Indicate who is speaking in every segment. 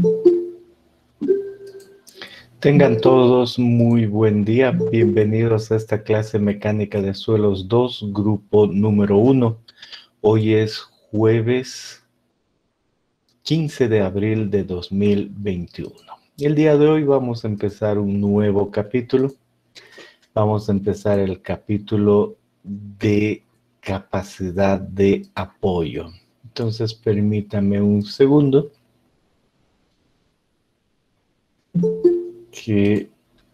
Speaker 1: Tengan todos muy buen día. Bienvenidos a esta clase mecánica de suelos 2, grupo número 1. Hoy es jueves 15 de abril de 2021. El día de hoy vamos a empezar un nuevo capítulo. Vamos a empezar el capítulo de capacidad de apoyo. Entonces, permítame un segundo que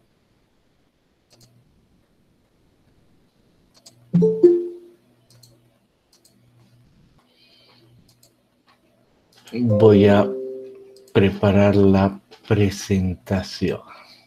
Speaker 1: voy a preparar la presentación.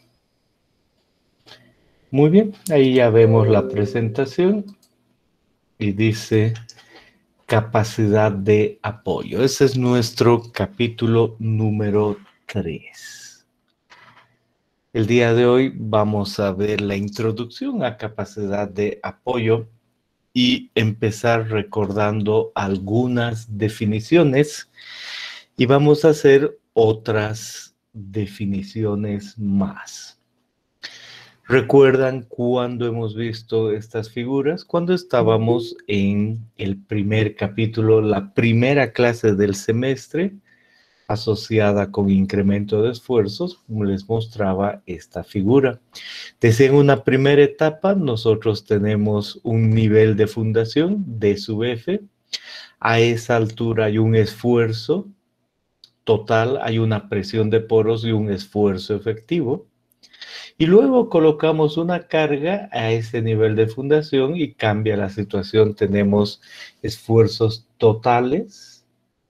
Speaker 1: Muy bien, ahí ya vemos la presentación y dice capacidad de apoyo. Ese es nuestro capítulo número 3. El día de hoy vamos a ver la introducción a capacidad de apoyo y empezar recordando algunas definiciones y vamos a hacer otras definiciones más. ¿Recuerdan cuando hemos visto estas figuras? Cuando estábamos en el primer capítulo, la primera clase del semestre, asociada con incremento de esfuerzos, como les mostraba esta figura. Desde en una primera etapa, nosotros tenemos un nivel de fundación, D sub F. A esa altura hay un esfuerzo total, hay una presión de poros y un esfuerzo efectivo. Y luego colocamos una carga a ese nivel de fundación y cambia la situación. Tenemos esfuerzos totales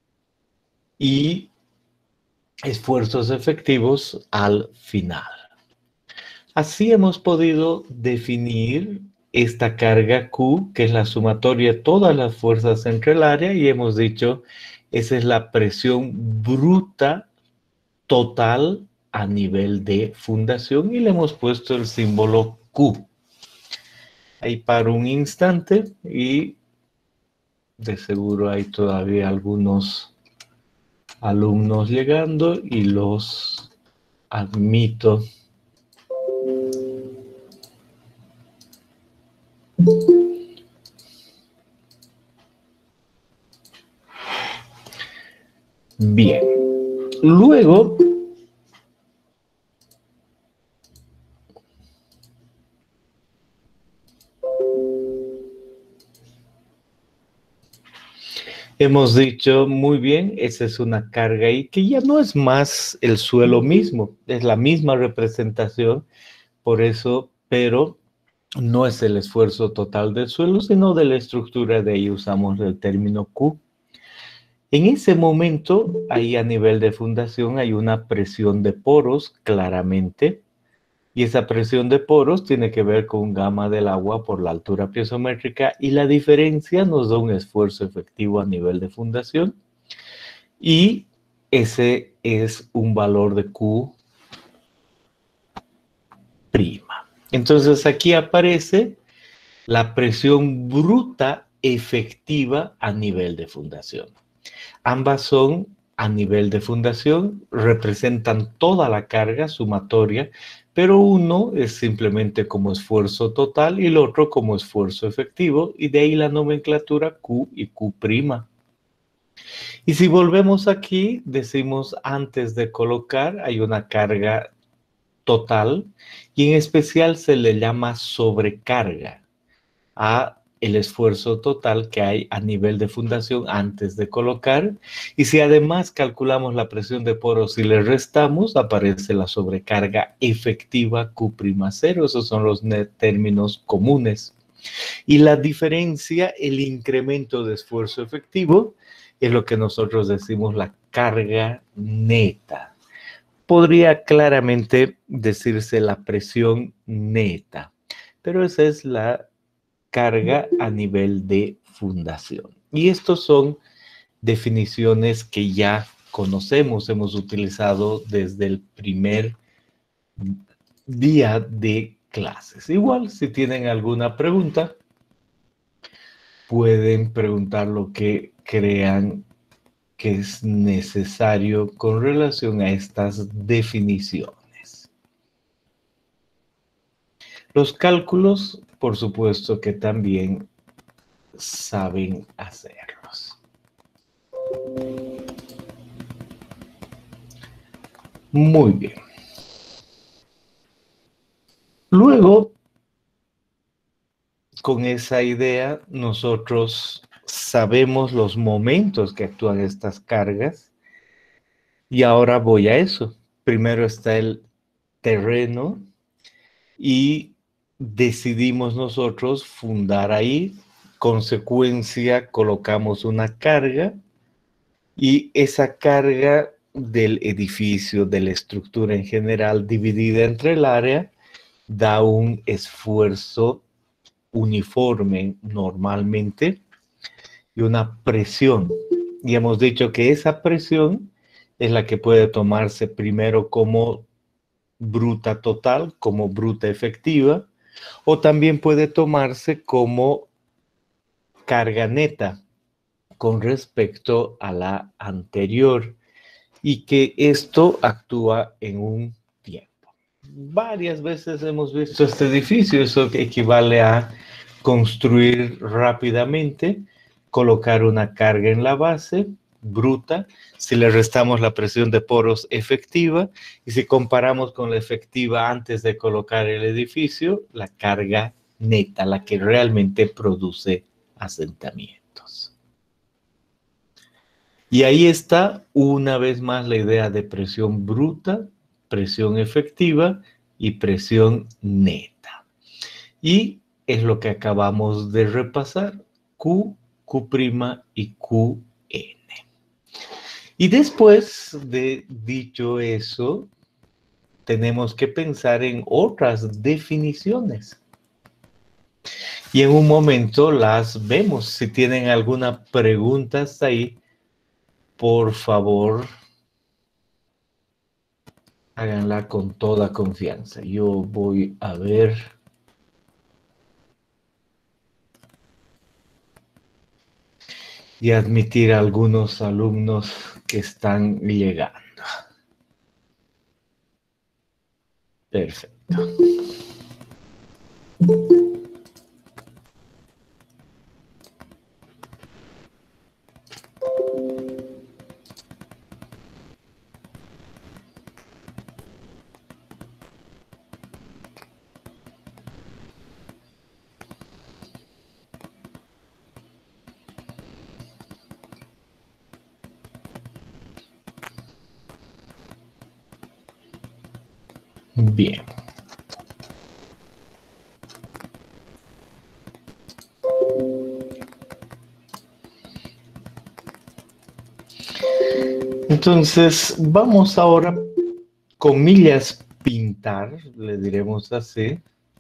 Speaker 1: y esfuerzos efectivos al final. Así hemos podido definir esta carga Q, que es la sumatoria de todas las fuerzas entre el área, y hemos dicho, esa es la presión bruta total a nivel de fundación y le hemos puesto el símbolo Q. Ahí paro un instante y de seguro hay todavía algunos alumnos llegando y los admito. Bien, luego hemos dicho, muy bien, esa es una carga ahí que ya no es más el suelo mismo, es la misma representación, por eso, pero no es el esfuerzo total del suelo, sino de la estructura, de ahí usamos el término Q. En ese momento, ahí a nivel de fundación hay una presión de poros, claramente, y esa presión de poros tiene que ver con gamma del agua por la altura piezométrica, y la diferencia nos da un esfuerzo efectivo a nivel de fundación, y ese es un valor de Q'. Entonces aquí aparece la presión bruta efectiva a nivel de fundación. Ambas son a nivel de fundación, representan toda la carga sumatoria, pero uno es simplemente como esfuerzo total y el otro como esfuerzo efectivo, y de ahí la nomenclatura Q y Q'. Y si volvemos aquí, decimos antes de colocar, hay una carga total y en especial se le llama sobrecarga a el esfuerzo total que hay a nivel de fundación antes de colocar, y si además calculamos la presión de poros y le restamos, aparece la sobrecarga efectiva Q'0. Esos son los términos comunes. Y la diferencia, el incremento de esfuerzo efectivo, es lo que nosotros decimos la carga neta. Podría claramente decirse la presión neta, pero esa es la carga a nivel de fundación. Y estos son definiciones que ya conocemos, hemos utilizado desde el primer día de clases. Igual, si tienen alguna pregunta, pueden preguntar lo que crean que es necesario con relación a estas definiciones. Los cálculos, por supuesto que también saben hacerlos. Muy bien. Luego, con esa idea, nosotros sabemos los momentos que actúan estas cargas. Y ahora voy a eso. Primero está el terreno y decidimos nosotros fundar ahí. Consecuencia, colocamos una carga y esa carga del edificio, de la estructura en general, dividida entre el área, da un esfuerzo uniforme normalmente y una presión. Y hemos dicho que esa presión es la que puede tomarse primero como bruta total, como bruta efectiva, o también puede tomarse como carga neta con respecto a la anterior y que esto actúa en un tiempo. Varias veces hemos visto este edificio, eso equivale a construir rápidamente, colocar una carga en la base bruta, si le restamos la presión de poros efectiva y si comparamos con la efectiva antes de colocar el edificio, la carga neta, la que realmente produce asentamientos. Y ahí está una vez más la idea de presión bruta, presión efectiva y presión neta. Y es lo que acabamos de repasar, Q, Q' y Qn. Y después de dicho eso, tenemos que pensar en otras definiciones. Y en un momento las vemos. Si tienen alguna pregunta hasta ahí, por favor, háganla con toda confianza. Yo voy a ver. Y admitir a algunos alumnos que están llegando. Perfecto. Bien. Entonces, vamos ahora, comillas, pintar, le diremos así.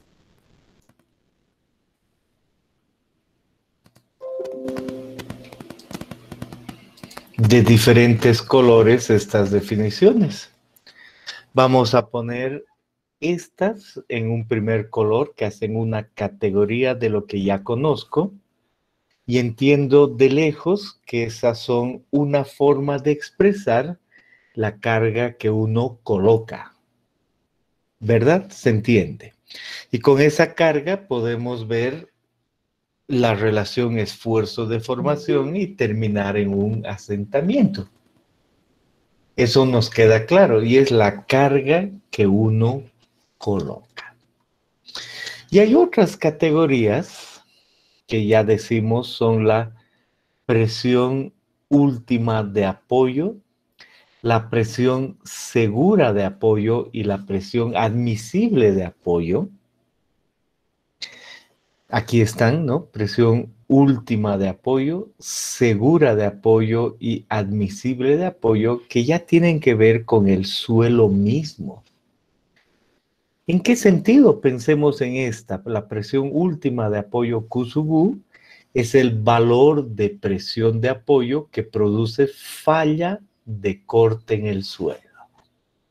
Speaker 1: De diferentes colores estas definiciones. Vamos a poner estas en un primer color que hacen una categoría de lo que ya conozco y entiendo de lejos que esas son una forma de expresar la carga que uno coloca. ¿Verdad? Se entiende. Y con esa carga podemos ver la relación esfuerzo-deformación y terminar en un asentamiento. Eso nos queda claro y es la carga que uno coloca. Y hay otras categorías que ya decimos son la presión última de apoyo, la presión segura de apoyo y la presión admisible de apoyo. Aquí están, ¿no? Presión última de apoyo, segura de apoyo y admisible de apoyo, que ya tienen que ver con el suelo mismo. ¿En qué sentido? Pensemos en esta. La presión última de apoyo Q sub U es el valor de presión de apoyo que produce falla de corte en el suelo.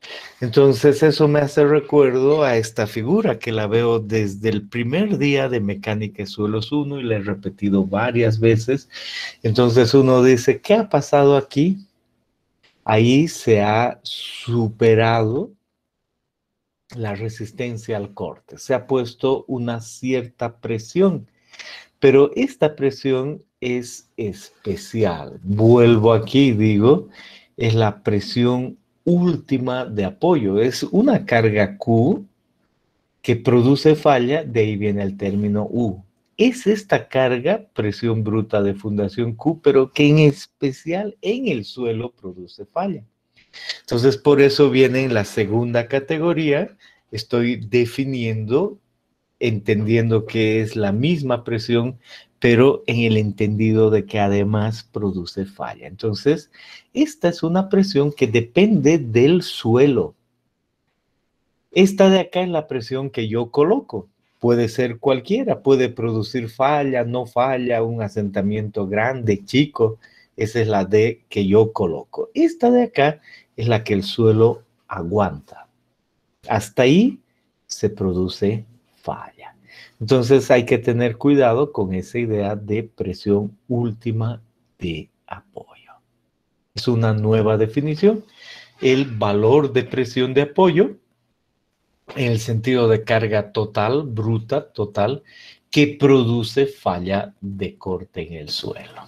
Speaker 1: Entonces eso me hace recuerdo a esta figura que la veo desde el primer día de Mecánica de Suelos 1 y la he repetido varias veces. Entonces uno dice, ¿qué ha pasado aquí? Ahí se ha superado la resistencia al corte, se ha puesto una cierta presión, pero esta presión es especial. Vuelvo aquí, digo, es la presión última de apoyo, es una carga Q que produce falla, de ahí viene el término U. Es esta carga, presión bruta de fundación Q, pero que en especial en el suelo produce falla. Entonces, por eso viene en la segunda categoría, estoy definiendo, entendiendo que es la misma presión, pero en el entendido de que además produce falla. Entonces, esta es una presión que depende del suelo. Esta de acá es la presión que yo coloco. Puede ser cualquiera, puede producir falla, no falla, un asentamiento grande, chico. Esa es la D que yo coloco. Esta de acá es la que el suelo aguanta. Hasta ahí se produce falla. Entonces hay que tener cuidado con esa idea de presión última de apoyo. Es una nueva definición. El valor de presión de apoyo en el sentido de carga total, bruta, total, que produce falla de corte en el suelo.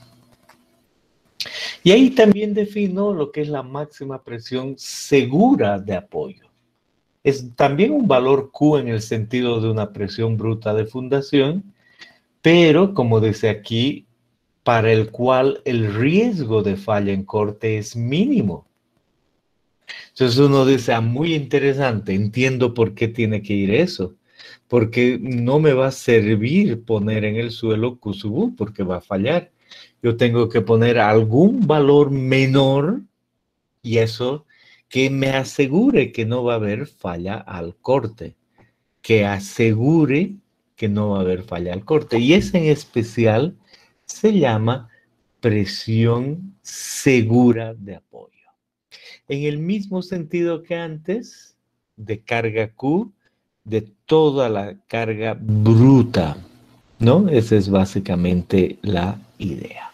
Speaker 1: Y ahí también defino lo que es la máxima presión segura de apoyo. Es también un valor Q en el sentido de una presión bruta de fundación, pero como dice aquí, para el cual el riesgo de falla en corte es mínimo. Entonces uno dice, muy interesante, entiendo por qué tiene que ir eso, porque no me va a servir poner en el suelo Q/U porque va a fallar. Yo tengo que poner algún valor menor y eso que me asegure que no va a haber falla al corte, que asegure que no va a haber falla al corte. Y ese en especial se llama presión segura de apoyo. En el mismo sentido que antes, de carga Q, de toda la carga bruta, ¿no? Esa es básicamente la idea.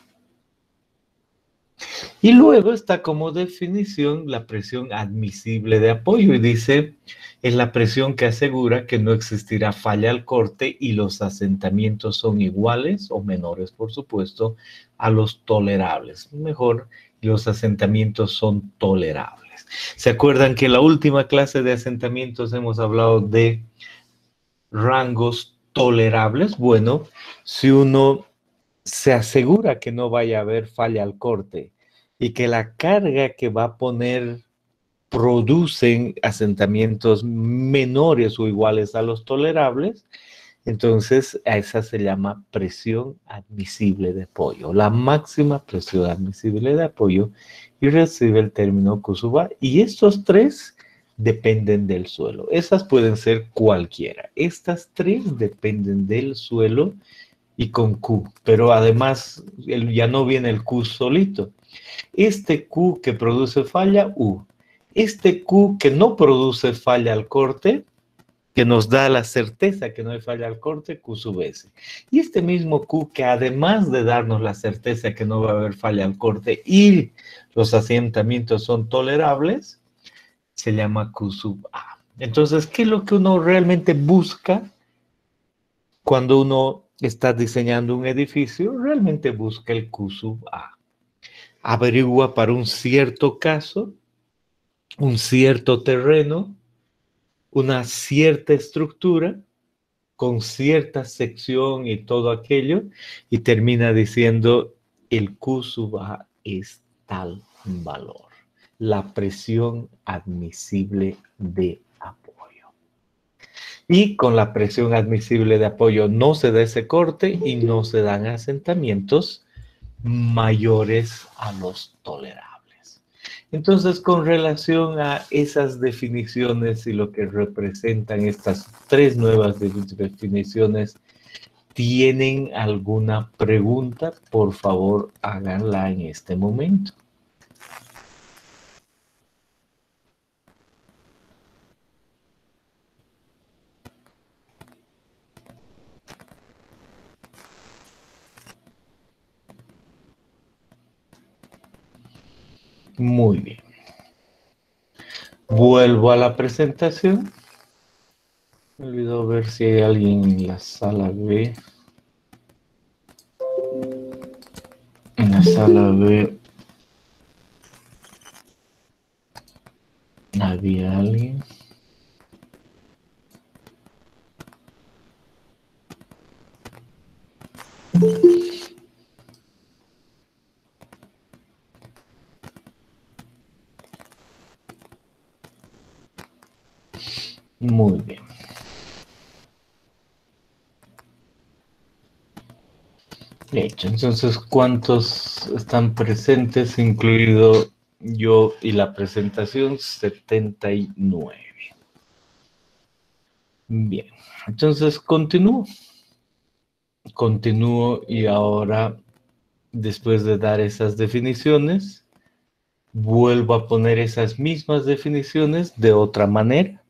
Speaker 1: Y luego está como definición la presión admisible de apoyo y dice, es la presión que asegura que no existirá falla al corte y los asentamientos son iguales o menores, por supuesto, a los tolerables. Mejor, los asentamientos son tolerables. ¿Se acuerdan que en la última clase de asentamientos hemos hablado de rangos tolerables? Bueno, si uno se asegura que no vaya a haber falla al corte y que la carga que va a poner producen asentamientos menores o iguales a los tolerables, entonces a esa se llama presión admisible de apoyo, la máxima presión admisible de apoyo, y recibe el término Q/A. Y estos tres dependen del suelo. Esas pueden ser cualquiera. Estas tres dependen del suelo y con Q, pero además ya no viene el Q solito. Este Q que produce falla, U. Este Q que no produce falla al corte, que nos da la certeza que no hay falla al corte, Q/S. Y este mismo Q que además de darnos la certeza que no va a haber falla al corte y los asentamientos son tolerables, se llama Q/A. Entonces, ¿qué es lo que uno realmente busca cuando uno está diseñando un edificio? Realmente busca el Q/A. Averigua para un cierto caso, un cierto terreno, una cierta estructura, con cierta sección y todo aquello, y termina diciendo el Q/A es tal valor, la presión admisible de apoyo. Y con la presión admisible de apoyo no se da ese corte y no se dan asentamientos mayores a los tolerables. Entonces, con relación a esas definiciones y lo que representan estas tres nuevas definiciones, ¿tienen alguna pregunta? Por favor, háganla en este momento. Muy bien. Vuelvo a la presentación. Me olvidó ver si hay alguien en la sala B. En la sala B había alguien. Muy bien. Hecho, entonces, ¿cuántos están presentes, incluido yo y la presentación? 79. Bien, entonces continúo. Continúo y ahora, después de dar esas definiciones, vuelvo a poner esas mismas definiciones de otra manera.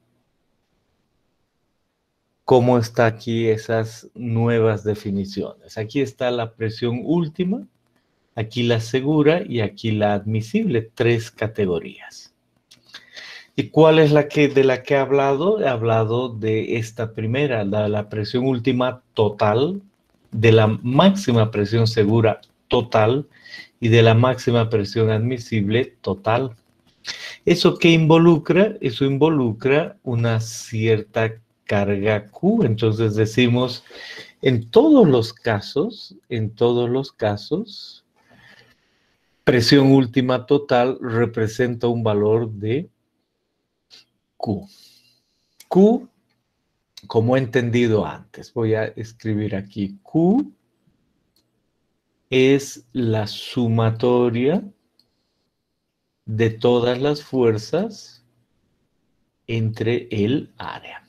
Speaker 1: ¿Cómo está aquí esas nuevas definiciones? Aquí está la presión última, aquí la segura y aquí la admisible, 3 categorías. ¿Y cuál es de la que he hablado? He hablado de esta primera, la presión última total, de la máxima presión segura total y de la máxima presión admisible total. ¿Eso qué involucra? Eso involucra una cierta carga Q. Entonces decimos, en todos los casos, presión última total representa un valor de Q. Q, como he entendido antes, voy a escribir aquí, Q es la sumatoria de todas las fuerzas entre el área.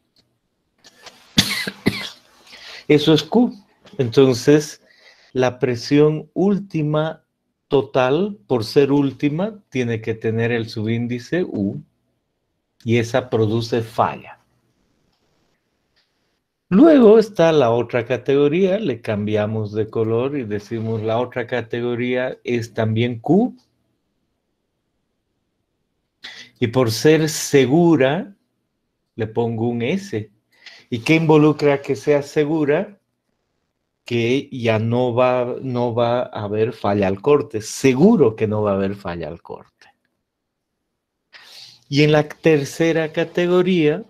Speaker 1: Eso es Q. Entonces, la presión última total, por ser última, tiene que tener el subíndice U y esa produce falla. Luego está la otra categoría, le cambiamos de color y decimos la otra categoría es también Q. Y por ser segura, le pongo un S. ¿Y qué involucra que sea segura? Que ya no va a haber falla al corte. Seguro que no va a haber falla al corte. Y en la tercera categoría,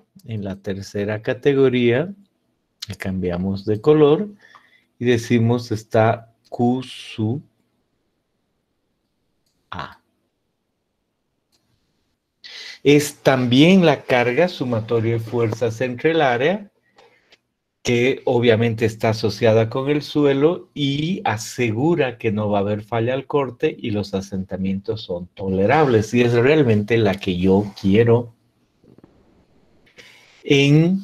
Speaker 1: le cambiamos de color y decimos está Q sub A. Es también la carga sumatoria de fuerzas entre el área, que obviamente está asociada con el suelo y asegura que no va a haber falla al corte y los asentamientos son tolerables. Y es realmente la que yo quiero en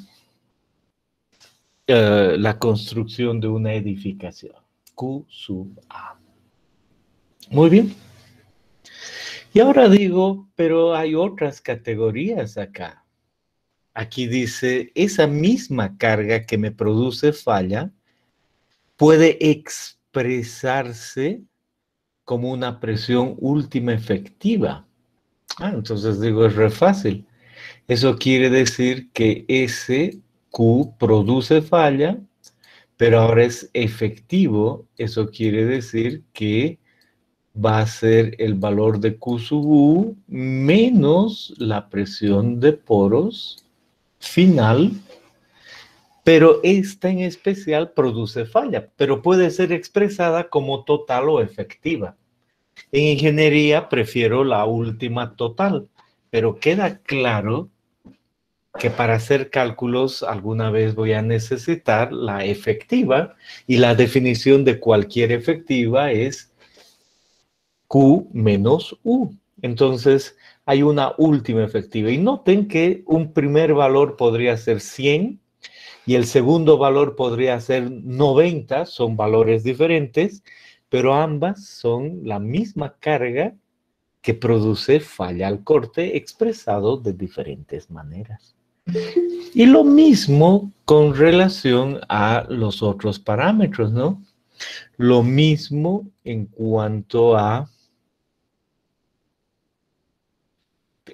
Speaker 1: la construcción de una edificación. Q sub A. Muy bien. Y ahora digo, pero hay otras categorías acá. Aquí dice, esa misma carga que me produce falla puede expresarse como una presión última efectiva. Entonces digo, es re fácil. Eso quiere decir que ese Q produce falla, pero ahora es efectivo. Eso quiere decir que va a ser el valor de Q sub U menos la presión de poros final, pero esta en especial produce falla, pero puede ser expresada como total o efectiva. En ingeniería prefiero la última total, pero queda claro que para hacer cálculos alguna vez voy a necesitar la efectiva y la definición de cualquier efectiva es Q menos U. Entonces hay una última efectiva y noten que un primer valor podría ser 100 y el segundo valor podría ser 90, son valores diferentes, pero ambas son la misma carga que produce falla al corte expresado de diferentes maneras. Y lo mismo con relación a los otros parámetros, ¿no? Lo mismo en cuanto a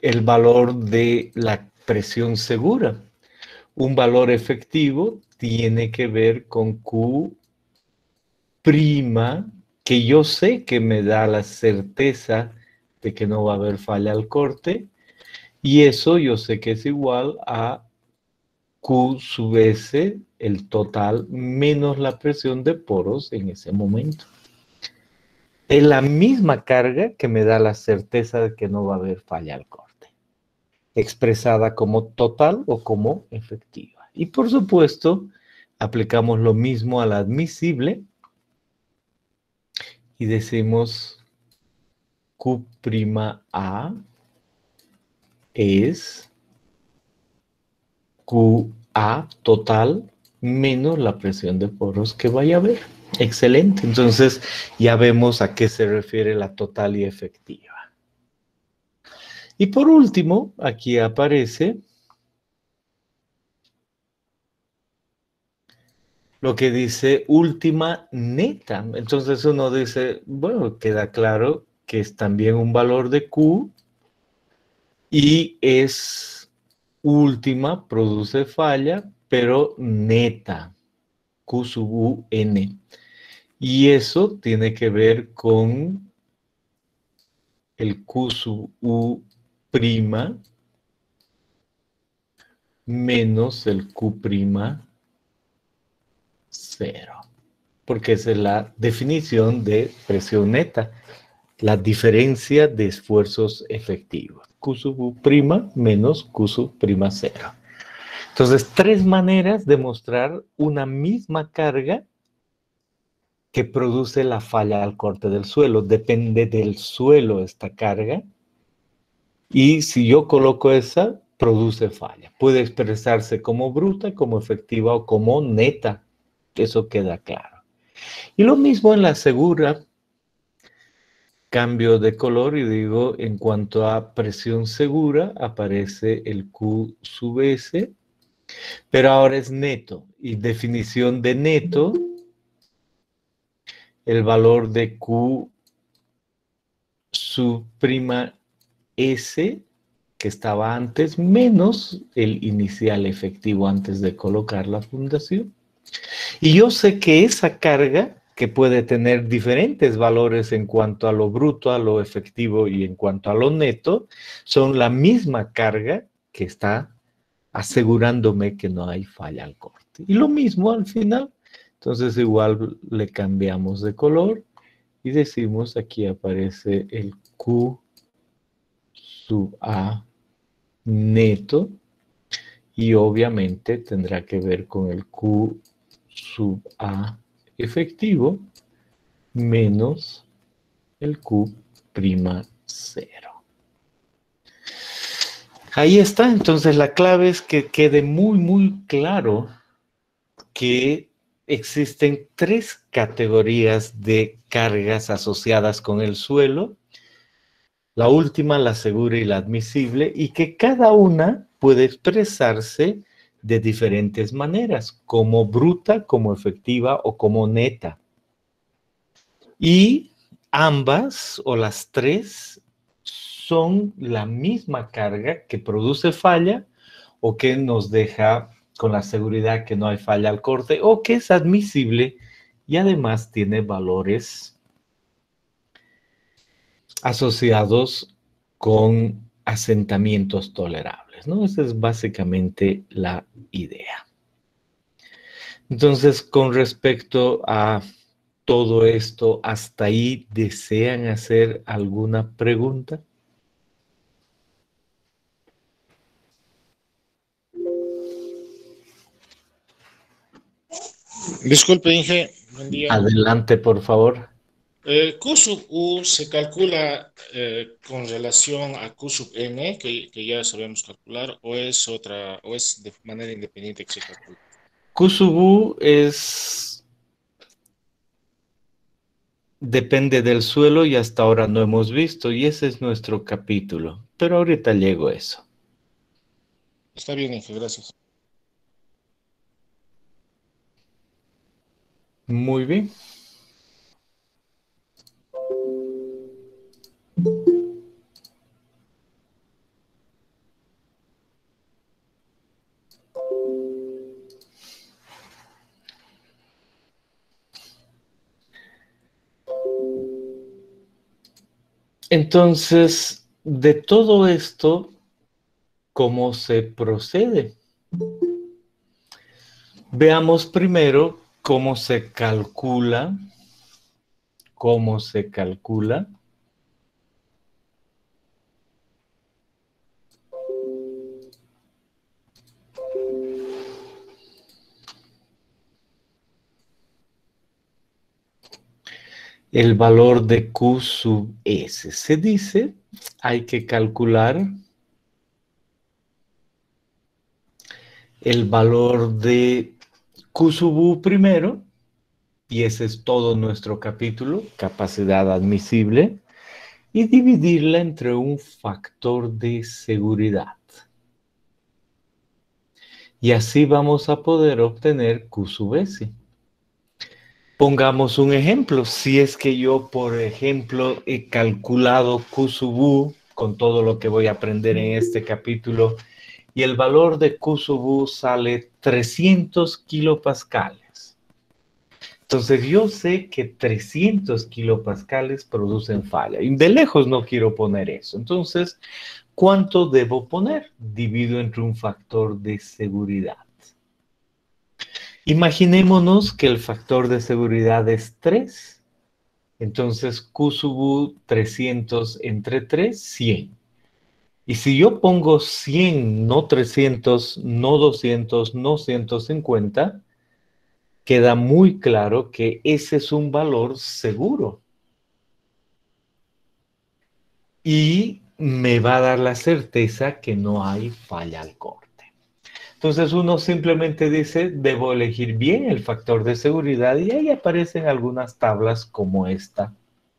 Speaker 1: el valor de la presión segura. Un valor efectivo tiene que ver con Q prima, que yo sé que me da la certeza de que no va a haber falla al corte, y eso yo sé que es igual a Q sub S, el total, menos la presión de poros en ese momento. Es la misma carga que me da la certeza de que no va a haber falla al corte, expresada como total o como efectiva. Y por supuesto, aplicamos lo mismo al admisible y decimos Q'A es QA total menos la presión de poros que vaya a haber. Excelente. Entonces ya vemos a qué se refiere la total y efectiva. Y por último, aquí aparece lo que dice última neta. Entonces uno dice, bueno, queda claro que es también un valor de Q y es última, produce falla, pero neta, Q sub U N. Y eso tiene que ver con el Q sub U prima menos el Q prima cero. Porque esa es la definición de presión neta, la diferencia de esfuerzos efectivos. Q sub U prima menos Q sub prima cero. Entonces, tres maneras de mostrar una misma carga que produce la falla al corte del suelo. Depende del suelo esta carga. Y si yo coloco esa, produce falla. Puede expresarse como bruta, como efectiva o como neta. Eso queda claro. Y lo mismo en la segura. Cambio de color y digo, en cuanto a presión segura, aparece el Q sub S, pero ahora es neto. Y definición de neto, el valor de Q sub prima S, que estaba antes, menos el inicial efectivo antes de colocar la fundación. Y yo sé que esa carga, que puede tener diferentes valores en cuanto a lo bruto, a lo efectivo y en cuanto a lo neto, son la misma carga que está asegurándome que no hay falla al corte. Y lo mismo al final. Entonces igual le cambiamos de color y decimos aquí aparece el Q sub A neto y obviamente tendrá que ver con el Q sub A efectivo menos el Q prima cero. Ahí está, entonces la clave es que quede muy claro que existen tres categorías de cargas asociadas con el suelo, la última, la segura y la admisible, y que cada una puede expresarse de diferentes maneras, como bruta, como efectiva o como neta. Y ambas o las tres son la misma carga que produce falla o que nos deja con la seguridad que no hay falla al corte o que es admisible y además tiene valores asociados con asentamientos tolerables, ¿no? Esa es básicamente la idea. Entonces, con respecto a todo esto, ¿hasta ahí desean hacer alguna pregunta?
Speaker 2: Disculpe, Inge, buen día.
Speaker 1: Adelante, por favor.
Speaker 2: Q sub U se calcula con relación a Q sub N, que ya sabemos calcular, o es otra, o es de manera independiente que se calcula.
Speaker 1: Kusubu es, depende del suelo y hasta ahora no hemos visto, y ese es nuestro capítulo. Pero ahorita llego a eso.
Speaker 2: Está bien, Inge, gracias.
Speaker 1: Muy bien. Entonces, de todo esto, ¿cómo se procede? Veamos primero cómo se calcula. ¿Cómo se calcula? El valor de Q sub S. Se dice, hay que calcular el valor de Q sub U primero, y ese es todo nuestro capítulo, capacidad admisible, y dividirla entre un factor de seguridad. Y así vamos a poder obtener Q sub S. Pongamos un ejemplo. Si es que yo, por ejemplo, he calculado Q sub U con todo lo que voy a aprender en este capítulo, y el valor de Q sub U sale 300 kilopascales. Entonces yo sé que 300 kilopascales producen falla. Y de lejos no quiero poner eso. Entonces, ¿cuánto debo poner? Divido entre un factor de seguridad. Imaginémonos que el factor de seguridad es 3. Entonces, Q sub U 300 entre 3, 100. Y si yo pongo 100, no 300, no 200, no 150, queda muy claro que ese es un valor seguro. Y me va a dar la certeza que no hay falla al corte. Entonces uno simplemente dice, debo elegir bien el factor de seguridad, y ahí aparecen algunas tablas como esta.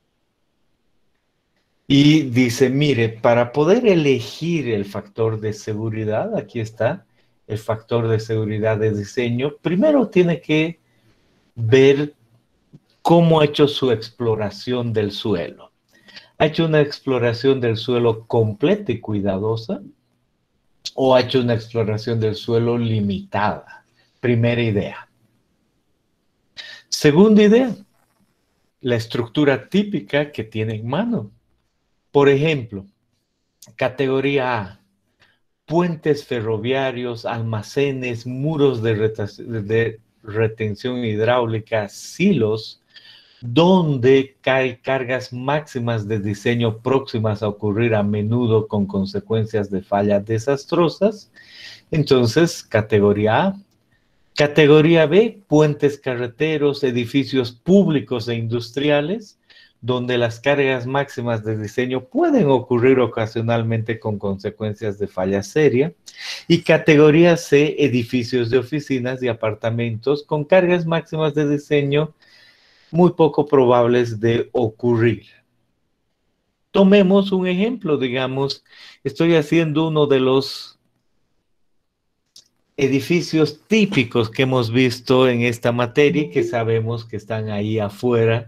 Speaker 1: Y dice, mire, para poder elegir el factor de seguridad, aquí está, el factor de seguridad de diseño, primero tiene que ver cómo ha hecho su exploración del suelo. ¿Ha hecho una exploración del suelo completa y cuidadosa, o ha hecho una exploración del suelo limitada? Primera idea. Segunda idea, la estructura típica que tiene en mano. Por ejemplo, categoría A, puentes ferroviarios, almacenes, muros de retención hidráulica, silos, donde hay cargas máximas de diseño próximas a ocurrir a menudo con consecuencias de fallas desastrosas. Entonces, categoría A. Categoría B, puentes carreteros, edificios públicos e industriales, donde las cargas máximas de diseño pueden ocurrir ocasionalmente con consecuencias de falla seria. Y categoría C, edificios de oficinas y apartamentos con cargas máximas de diseño muy poco probables de ocurrir. Tomemos un ejemplo, digamos, estoy haciendo uno de los edificios típicos que hemos visto en esta materia y que sabemos que están ahí afuera.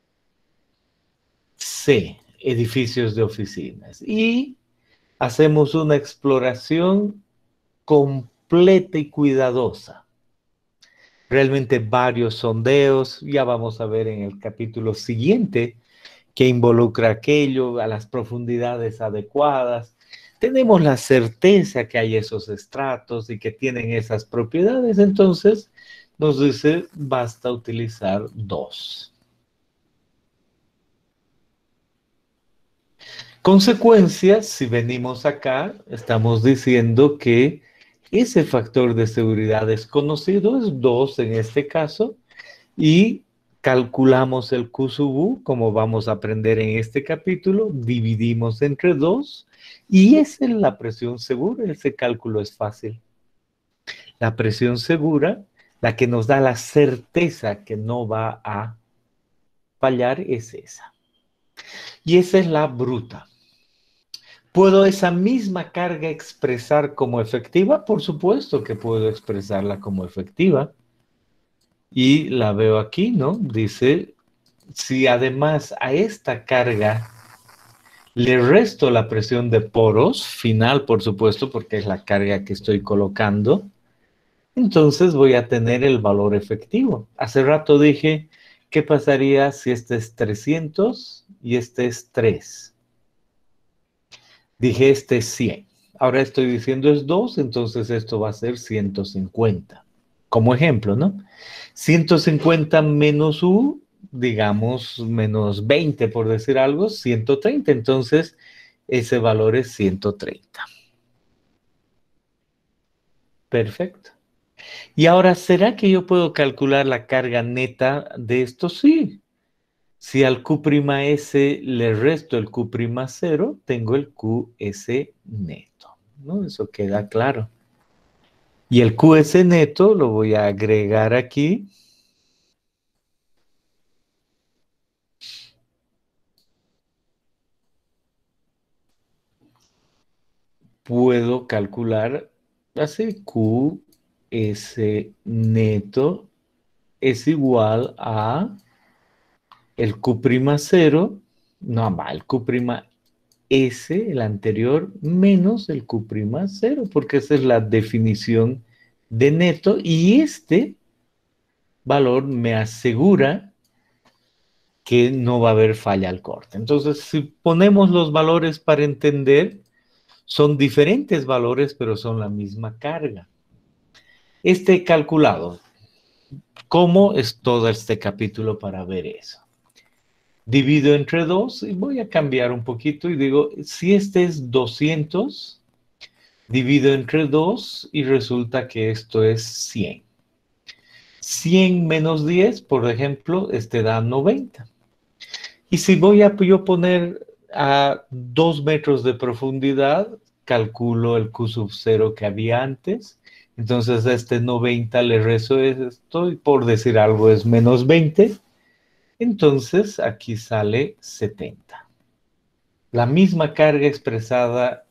Speaker 1: C, edificios de oficinas. Y hacemos una exploración completa y cuidadosa. Realmente varios sondeos, ya vamos a ver en el capítulo siguiente que involucra aquello a las profundidades adecuadas. Tenemos la certeza que hay esos estratos y que tienen esas propiedades, entonces nos dice basta utilizar 2. Consecuencias, si venimos acá, estamos diciendo que ese factor de seguridad desconocido es 2 en este caso, y calculamos el Q sub U, como vamos a aprender en este capítulo, dividimos entre 2, y esa es la presión segura. Ese cálculo es fácil. La presión segura, la que nos da la certeza que no va a fallar, es esa. Y esa es la bruta. ¿Puedo esa misma carga expresar como efectiva? Por supuesto que puedo expresarla como efectiva. Y la veo aquí, ¿no? Dice, si además a esta carga le resto la presión de poros, final por supuesto, porque es la carga que estoy colocando, entonces voy a tener el valor efectivo. Hace rato dije, ¿qué pasaría si este es 300 y este es 3? Dije, este es 100. Ahora estoy diciendo es 2, entonces esto va a ser 150. Como ejemplo, ¿no? 150 menos U, digamos, menos 20, por decir algo, 130. Entonces, ese valor es 130. Perfecto. Y ahora, ¿será que yo puedo calcular la carga neta de esto? Sí. Si al Q'S le resto el Q'0, tengo el QS neto, ¿no? Eso queda claro. Y el QS neto lo voy a agregar aquí. Puedo calcular así, QS neto es igual a el Q'0, no, va, el Q'S, el anterior, menos el Q'0, porque esa es la definición de neto, y este valor me asegura que no va a haber falla al corte. Entonces, si ponemos los valores para entender, son diferentes valores, pero son la misma carga. Este calculado, ¿cómo es todo este capítulo para ver eso? Divido entre 2 y voy a cambiar un poquito y digo, si este es 200, divido entre 2 y resulta que esto es 100. 100 menos 10, por ejemplo, este da 90. Y si voy a yo poner a 2 metros de profundidad, calculo el Q0 que había antes. Entonces a este 90 le resto esto y por decir algo es menos 20. Entonces aquí sale 70. La misma carga expresada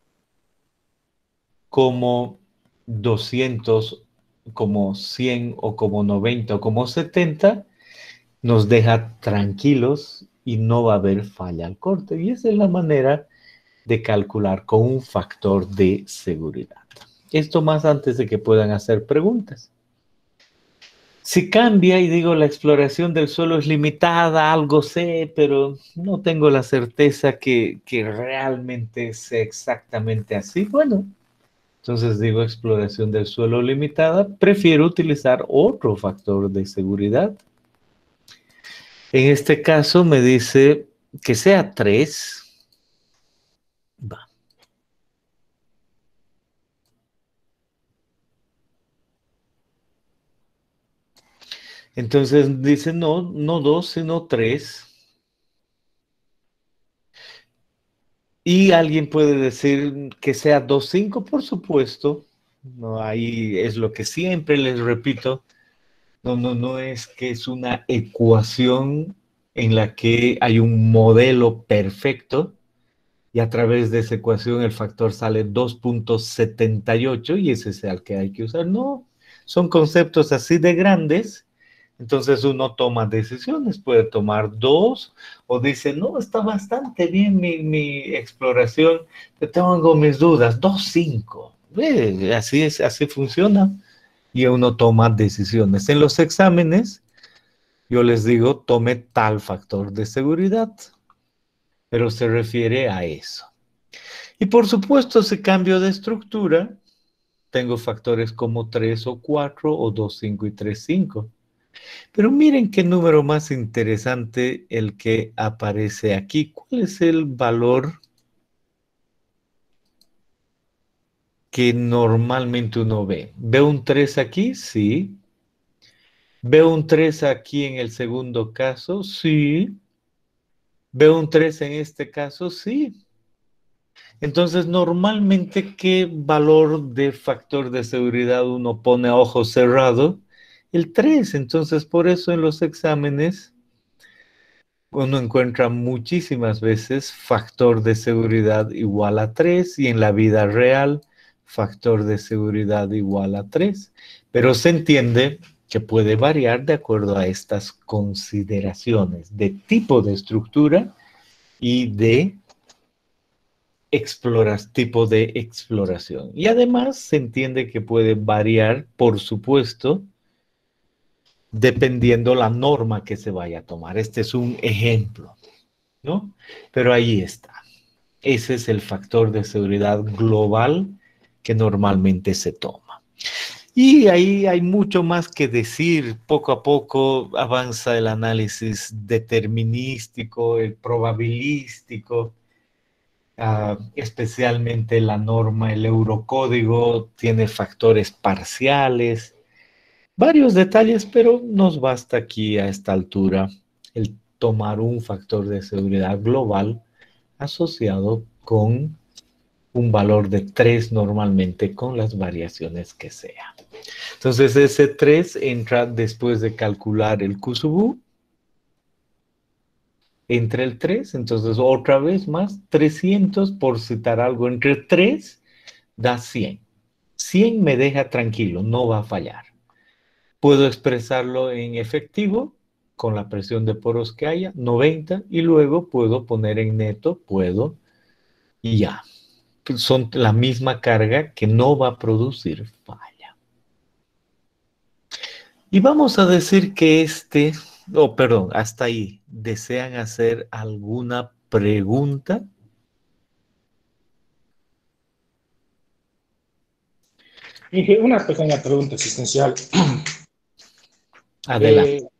Speaker 1: como 200, como 100 o como 90 o como 70, nos deja tranquilos y no va a haber falla al corte. Y esa es la manera de calcular con un factor de seguridad. Esto más antes de que puedan hacer preguntas. Si cambia y digo la exploración del suelo es limitada, algo sé, pero no tengo la certeza que realmente sea exactamente así. Bueno, entonces digo exploración del suelo limitada, prefiero utilizar otro factor de seguridad. En este caso me dice que sea 3. Va. Entonces dice no, no 2, sino 3. Y alguien puede decir que sea 2,5, por supuesto. No, ahí es lo que siempre les repito. No es que es una ecuación en la que hay un modelo perfecto y a través de esa ecuación el factor sale 2,78 y ese es el que hay que usar. No, son conceptos así de grandes. Entonces uno toma decisiones, puede tomar 2 o dice, no, está bastante bien mi exploración, pero tengo mis dudas, 2,5. Así es, así funciona y uno toma decisiones. En los exámenes, yo les digo, tome tal factor de seguridad, pero se refiere a eso. Y por supuesto, si cambio de estructura, tengo factores como 3 o 4 o 2,5 y 3,5. Pero miren qué número más interesante el que aparece aquí. ¿Cuál es el valor que normalmente uno ve? ¿Veo un 3 aquí? Sí. ¿Veo un 3 aquí en el segundo caso? Sí. ¿Veo un 3 en este caso? Sí. Entonces, normalmente, ¿qué valor de factor de seguridad uno pone a ojo cerrado? El 3. Entonces, por eso en los exámenes uno encuentra muchísimas veces factor de seguridad igual a 3 y en la vida real factor de seguridad igual a 3. Pero se entiende que puede variar de acuerdo a estas consideraciones de tipo de estructura y de tipo de exploración. Y además se entiende que puede variar, por supuesto, dependiendo la norma que se vaya a tomar. Este es un ejemplo, ¿no? Pero ahí está. Ese es el factor de seguridad global que normalmente se toma. Y ahí hay mucho más que decir. Poco a poco avanza el análisis determinístico, el probabilístico, especialmente la norma, el eurocódigo, tiene factores parciales, varios detalles, pero nos basta aquí a esta altura el tomar un factor de seguridad global asociado con un valor de 3 normalmente con las variaciones que sea. Entonces ese 3 entra después de calcular el Q sub U, entre el 3, entonces otra vez más, 300 por citar algo entre 3 da 100. 100 me deja tranquilo, no va a fallar. Puedo expresarlo en efectivo con la presión de poros que haya, 90, y luego puedo poner en neto, puedo, y ya. Son la misma carga que no va a producir falla. Y vamos a decir que perdón, hasta ahí. ¿Desean hacer alguna pregunta?
Speaker 2: Inge, una pequeña pregunta existencial.
Speaker 1: Adelante.
Speaker 2: Eh,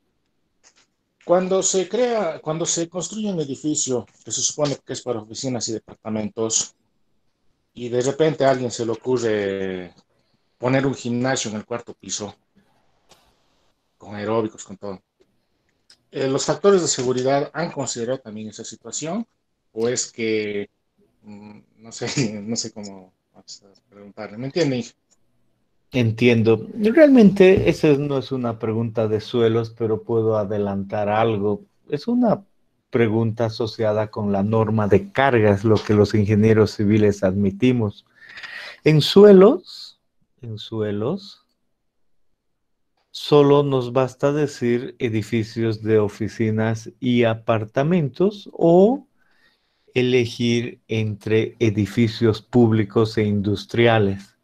Speaker 2: cuando se construye un edificio que se supone que es para oficinas y departamentos, y de repente a alguien se le ocurre poner un gimnasio en el cuarto piso, con aeróbicos, con todo. ¿Los factores de seguridad han considerado también esa situación? ¿O es que, no sé, no sé cómo preguntarle? ¿Me entiende?
Speaker 1: Entiendo. Realmente esa no es una pregunta de suelos, pero puedo adelantar algo. Es una pregunta asociada con la norma de cargas, lo que los ingenieros civiles admitimos. En suelos, solo nos basta decir edificios de oficinas y apartamentos o elegir entre edificios públicos e industriales.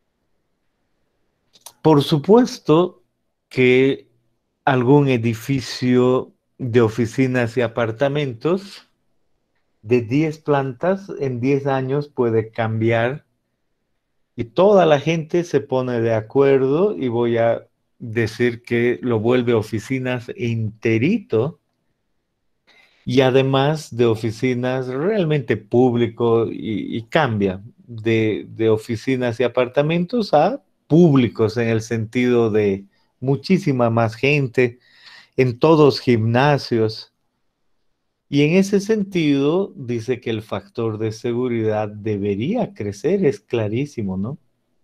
Speaker 1: Por supuesto que algún edificio de oficinas y apartamentos de 10 plantas en 10 años puede cambiar y toda la gente se pone de acuerdo y voy a decir que lo vuelve oficinas enterito y además de oficinas realmente público y cambia de oficinas y apartamentos a públicos en el sentido de muchísima más gente en todos gimnasios. Y en ese sentido dice que el factor de seguridad debería crecer, es clarísimo, ¿no?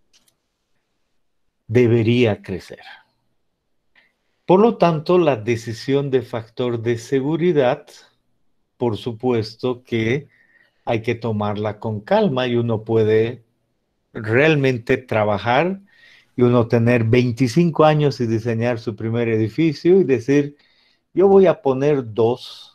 Speaker 1: Debería crecer. Por lo tanto, la decisión de factor de seguridad, por supuesto que hay que tomarla con calma y uno puede realmente trabajar y uno tener 25 años y diseñar su primer edificio y decir, yo voy a poner 2.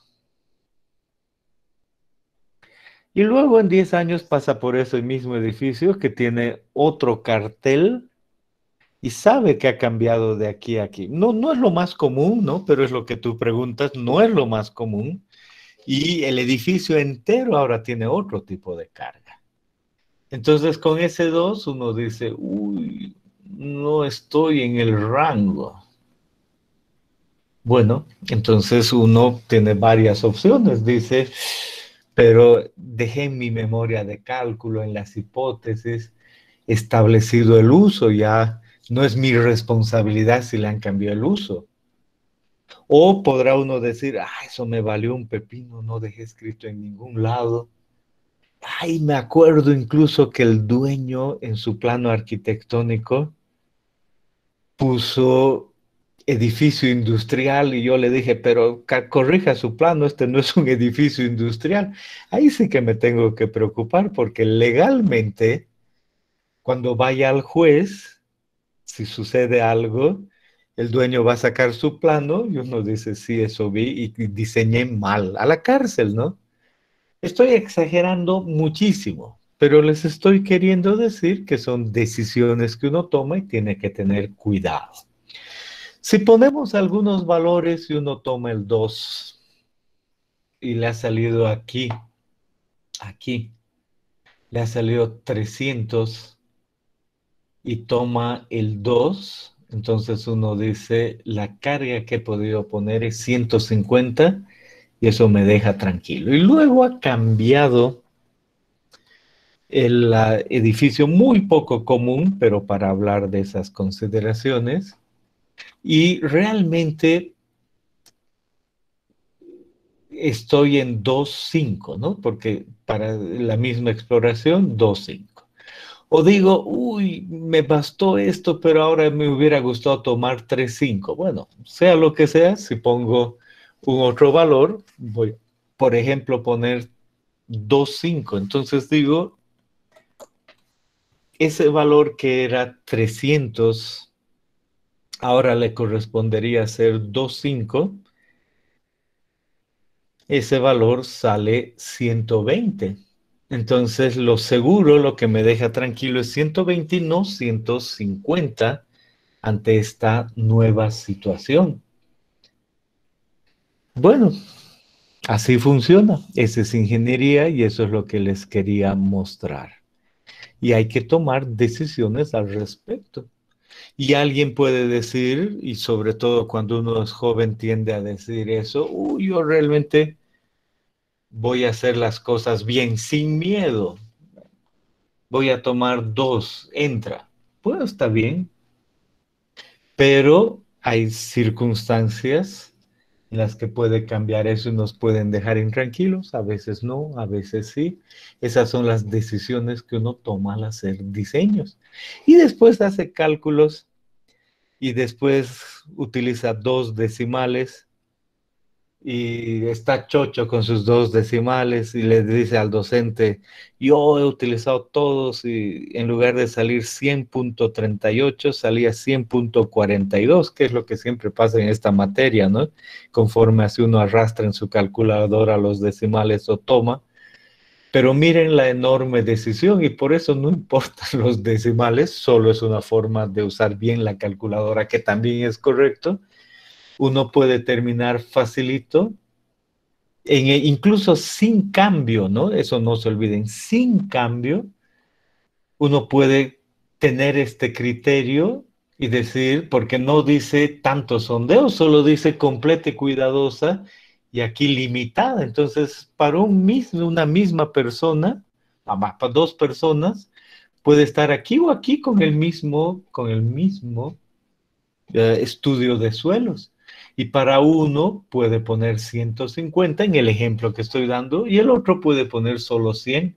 Speaker 1: Y luego en 10 años pasa por ese mismo edificio que tiene otro cartel y sabe que ha cambiado de aquí a aquí. No, no es lo más común, ¿no? Pero es lo que tú preguntas, no es lo más común. Y el edificio entero ahora tiene otro tipo de carga. Entonces con ese 2 uno dice, uy, no estoy en el rango. Bueno, entonces uno tiene varias opciones, dice, pero dejé en mi memoria de cálculo, en las hipótesis, establecido el uso, ya no es mi responsabilidad si le han cambiado el uso. O podrá uno decir, eso me valió un pepino, no dejé escrito en ningún lado. Ay, me acuerdo incluso que el dueño en su plano arquitectónico puso edificio industrial y yo le dije, pero corrija su plano, este no es un edificio industrial. Ahí sí que me tengo que preocupar porque legalmente, cuando vaya al juez, si sucede algo, el dueño va a sacar su plano y uno dice, sí, eso vi y diseñé mal, a la cárcel, ¿no? Estoy exagerando muchísimo, pero les estoy queriendo decir que son decisiones que uno toma y tiene que tener cuidado. Si ponemos algunos valores y uno toma el 2 y le ha salido aquí aquí le ha salido 300 y toma el 2, entonces uno dice, la carga que he podido poner es 150 y eso me deja tranquilo. Y luego ha cambiado el edificio muy poco común, pero para hablar de esas consideraciones. Y realmente estoy en 2.5, ¿no? Porque para la misma exploración, 2.5. O digo, uy, me bastó esto, pero ahora me hubiera gustado tomar 3.5. Bueno, sea lo que sea, si pongo un otro valor, voy, por ejemplo, poner 2.5. Entonces digo, ese valor que era 300, ahora le correspondería ser 2.5. Ese valor sale 120. Entonces, lo seguro, lo que me deja tranquilo es 120 y no 150 ante esta nueva situación. Bueno, así funciona. Esa es ingeniería y eso es lo que les quería mostrar. Y hay que tomar decisiones al respecto. Y alguien puede decir, y sobre todo cuando uno es joven tiende a decir eso, yo realmente voy a hacer las cosas bien, sin miedo. Voy a tomar 2, entra. Pues está bien, pero hay circunstancias en las que puede cambiar eso y nos pueden dejar intranquilos, a veces no, a veces sí. Esas son las decisiones que uno toma al hacer diseños. Y después hace cálculos y después utiliza 2 decimales y está chocho con sus 2 decimales y le dice al docente, yo he utilizado todos y en lugar de salir 100.38 salía 100.42, que es lo que siempre pasa en esta materia, ¿no? Conforme así uno arrastra en su calculadora los decimales o toma. Pero miren la enorme decisión y por eso no importan los decimales, solo es una forma de usar bien la calculadora que también es correcto. Uno puede terminar facilito incluso sin cambio, ¿no? Eso no se olviden, sin cambio, uno puede tener este criterio y decir, porque no dice tantos sondeos, solo dice completa y cuidadosa y aquí limitada. Entonces, para una misma persona, para 2 personas, puede estar aquí o aquí con el mismo estudio de suelos. Y para uno puede poner 150 en el ejemplo que estoy dando y el otro puede poner solo 100.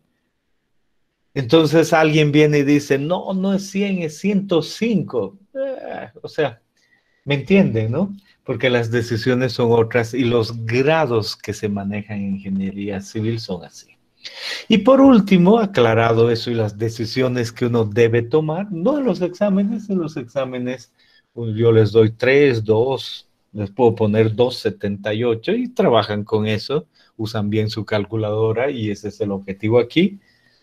Speaker 1: Entonces alguien viene y dice, no, no es 100, es 105. O sea, ¿me entienden, no? Porque las decisiones son otras y los grados que se manejan en ingeniería civil son así. Y por último, aclarado eso y las decisiones que uno debe tomar, no en los exámenes pues, yo les doy 3, 2, les puedo poner 2,78 y trabajan con eso, usan bien su calculadora y ese es el objetivo aquí.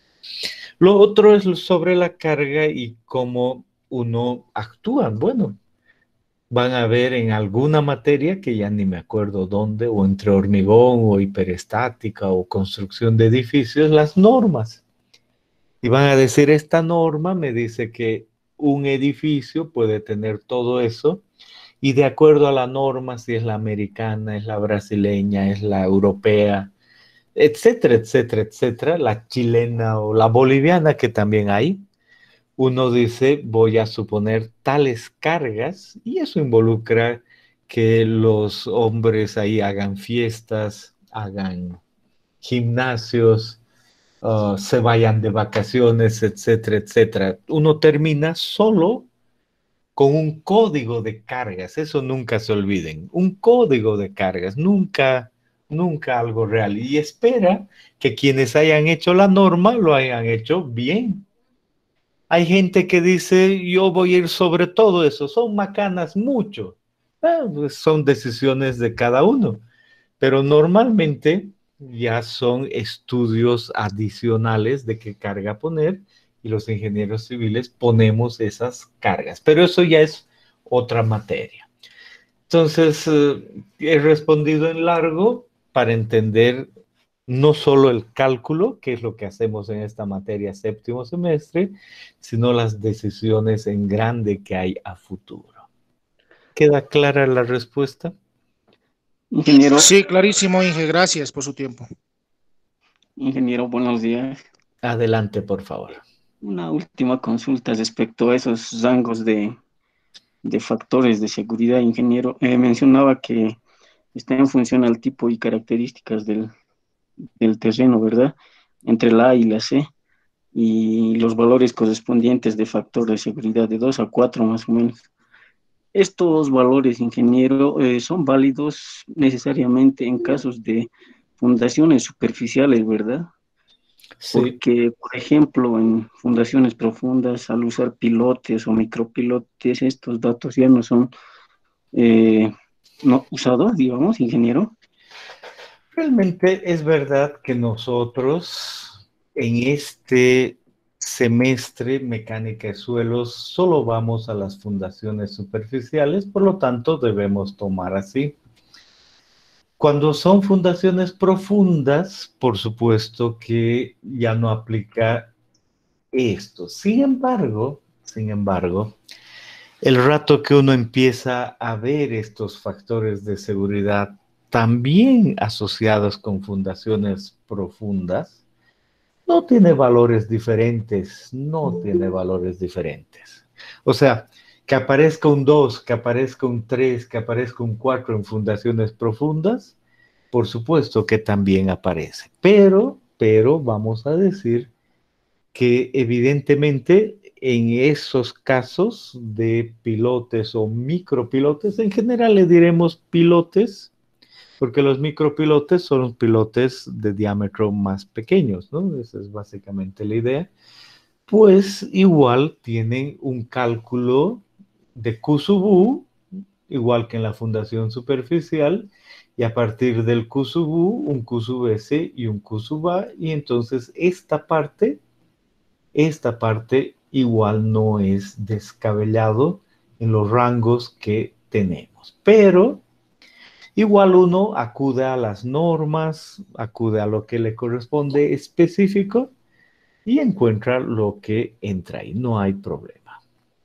Speaker 1: Lo otro es sobre la carga y cómo uno actúa. Bueno, van a ver en alguna materia que ya ni me acuerdo dónde, o entre hormigón o hiperestática o construcción de edificios, las normas. Y van a decir, esta norma me dice que un edificio puede tener todo eso, y de acuerdo a la norma, si es la americana, es la brasileña, es la europea, etcétera, etcétera, etcétera, la chilena o la boliviana que también hay, uno dice, voy a suponer tales cargas, y eso involucra que los hombres ahí hagan fiestas, hagan gimnasios, se vayan de vacaciones, etcétera, etcétera. Uno termina solo con un código de cargas, eso nunca se olviden, un código de cargas, nunca, nunca algo real. Y espera que quienes hayan hecho la norma lo hayan hecho bien. Hay gente que dice, yo voy a ir sobre todo eso, son macanas mucho. Pues son decisiones de cada uno, pero normalmente ya son estudios adicionales de qué carga poner y los ingenieros civiles ponemos esas cargas, pero eso ya es otra materia. Entonces, he respondido en largo para entender no solo el cálculo, que es lo que hacemos en esta materia séptimo semestre, sino las decisiones en grande que hay a futuro. ¿Queda clara la respuesta?
Speaker 3: Ingeniero,
Speaker 2: Sí, clarísimo, Inge, gracias por su tiempo.
Speaker 3: ingeniero, buenos días.
Speaker 1: Adelante, por favor.
Speaker 3: Una última consulta respecto a esos rangos de factores de seguridad, ingeniero. Mencionaba que está en función al tipo y características del terreno, ¿verdad? Entre la A y la C, y los valores correspondientes de factor de seguridad de 2 a 4 más o menos. Estos valores, ingeniero, son válidos necesariamente en casos de fundaciones superficiales, ¿verdad?
Speaker 1: Sí,
Speaker 3: Porque, por ejemplo, en fundaciones profundas, al usar pilotes o micropilotes, estos datos ya no son eh, no usados, digamos, ingeniero.
Speaker 1: realmente es verdad que nosotros en este semestre mecánica de suelos solo vamos a las fundaciones superficiales, por lo tanto debemos tomar así. Cuando son fundaciones profundas, por supuesto que ya no aplica esto. Sin embargo, el rato que uno empieza a ver estos factores de seguridad también asociados con fundaciones profundas, no tiene valores diferentes, no tiene valores diferentes. O sea, que aparezca un 2, que aparezca un 3, que aparezca un 4 en fundaciones profundas, por supuesto que también aparece. Pero vamos a decir que evidentemente en esos casos de pilotes o micropilotes, en general le diremos pilotes, porque los micropilotes son los pilotes de diámetro más pequeños, ¿no? Esa es básicamente la idea. Pues igual tienen un cálculo de Q sub U, igual que en la fundación superficial, y a partir del Q sub U, un Q sub S y un Q sub A, y entonces esta parte igual no es descabellado en los rangos que tenemos, pero igual uno acude a las normas, acude a lo que le corresponde específico y encuentra lo que entra ahí, no hay problema.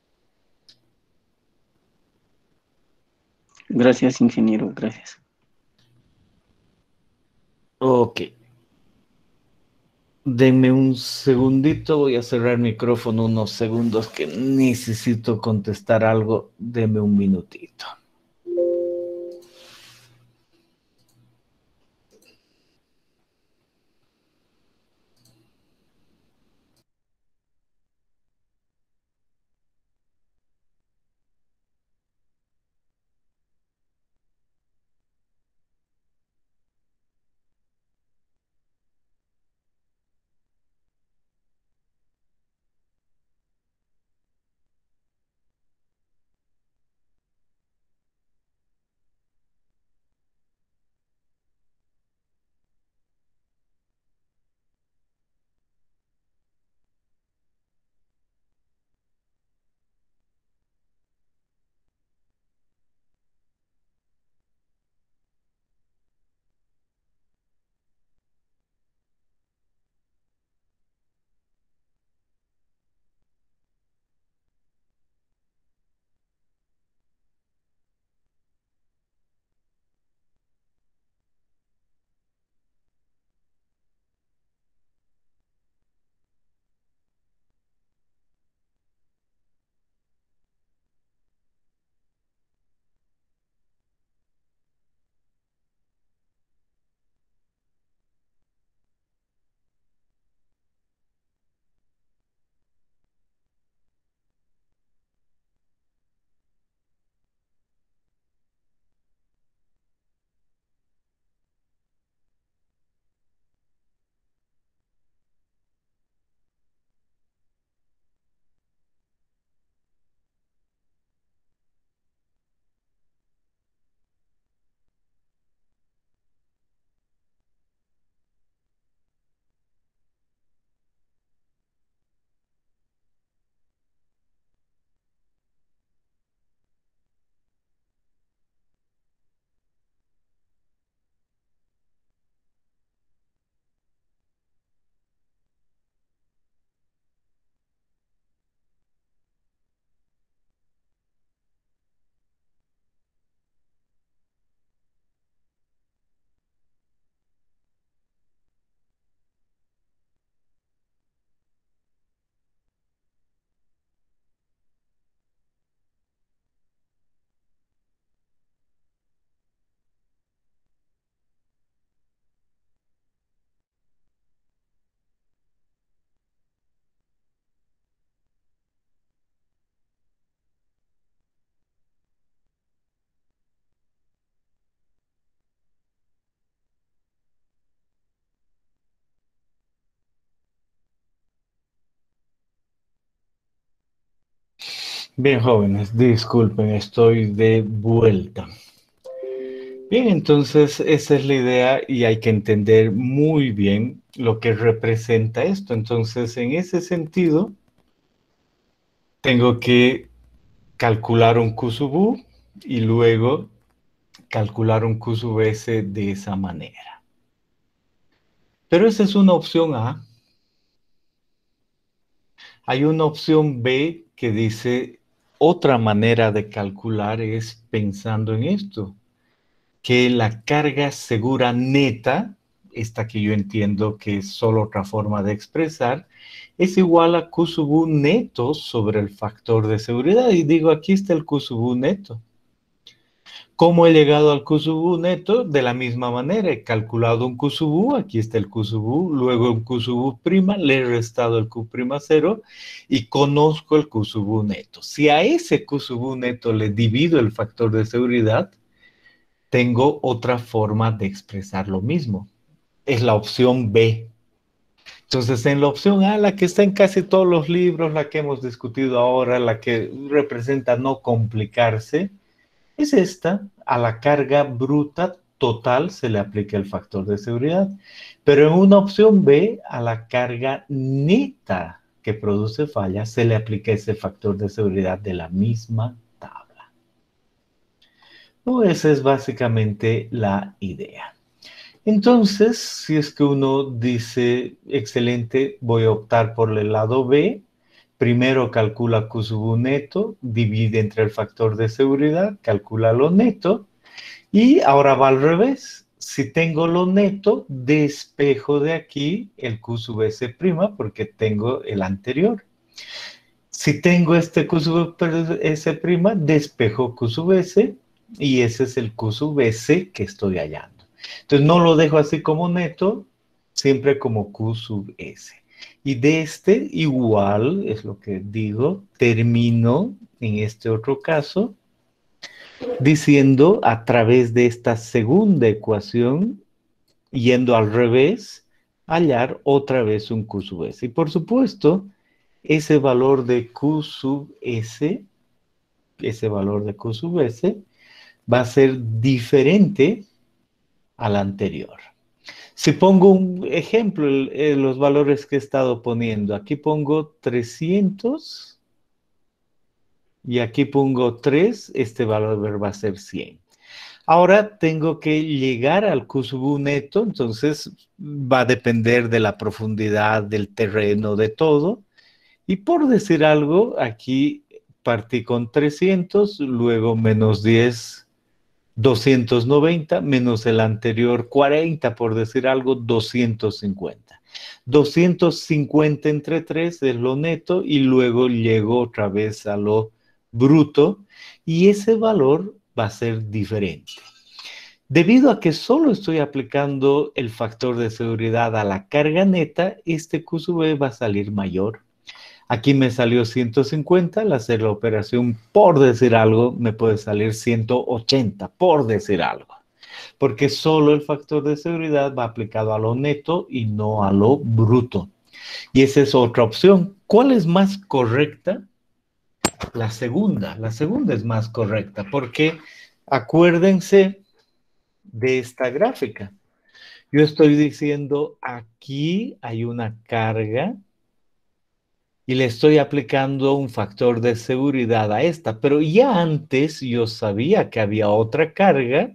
Speaker 3: Gracias, ingeniero, gracias.
Speaker 1: Ok, denme un segundito, voy a cerrar el micrófono unos segundos que necesito contestar algo, denme un minutito. Bien, jóvenes, disculpen, estoy de vuelta. Bien, entonces esa es la idea y hay que entender muy bien lo que representa esto. Entonces, en ese sentido, tengo que calcular un Q sub U y luego calcular un Q sub S de esa manera. Pero esa es una opción A. Hay una opción B que dice, otra manera de calcular es pensando en esto, que la carga segura neta, esta que yo entiendo que es solo otra forma de expresar, es igual a Q sub U neto sobre el factor de seguridad. Y digo, aquí está el Q sub U neto. ¿Cómo he llegado al Q sub U neto? De la misma manera, he calculado un Q sub U, aquí está el Q sub U, luego un Q sub U prima, le he restado el Q prima 0 y conozco el Q sub U neto. Si a ese Q sub U neto le divido el factor de seguridad, tengo otra forma de expresar lo mismo. Es la opción B. Entonces, en la opción A, la que está en casi todos los libros, la que hemos discutido ahora, la que representa no complicarse, es esta. A la carga bruta total se le aplica el factor de seguridad. Pero en una opción B, a la carga neta que produce falla, se le aplica ese factor de seguridad de la misma tabla. Esa es básicamente la idea. Entonces, si es que uno dice, excelente, voy a optar por el lado B, primero calcula Q sub U neto, divide entre el factor de seguridad, calcula lo neto, y ahora va al revés. Si tengo lo neto, despejo de aquí el Q sub S', porque tengo el anterior. Si tengo este Q sub S', despejo Q sub S, y ese es el Q sub S que estoy hallando. Entonces no lo dejo así como neto, siempre como Q sub S. Y de este igual, es lo que digo, termino en este otro caso diciendo a través de esta segunda ecuación, yendo al revés, hallar otra vez un Q sub S. Y por supuesto, ese valor de Q sub S, ese valor de Q sub S, va a ser diferente al anterior. Si pongo un ejemplo, los valores que he estado poniendo, aquí pongo 300 y aquí pongo 3, este valor va a ser 100. Ahora tengo que llegar al Q sub U neto, entonces va a depender de la profundidad del terreno, de todo. Y por decir algo, aquí partí con 300, luego menos 10, 290, menos el anterior 40, por decir algo, 250. 250 entre 3 es lo neto y luego llego otra vez a lo bruto y ese valor va a ser diferente. Debido a que solo estoy aplicando el factor de seguridad a la carga neta, este Q sub E va a salir mayor. Aquí me salió 150, al hacer la operación, por decir algo, me puede salir 180, por decir algo. Porque solo el factor de seguridad va aplicado a lo neto y no a lo bruto. Y esa es otra opción. ¿Cuál es más correcta? La segunda es más correcta, porque acuérdense de esta gráfica. Yo estoy diciendo, aquí hay una carga y le estoy aplicando un factor de seguridad a esta, pero ya antes yo sabía que había otra carga,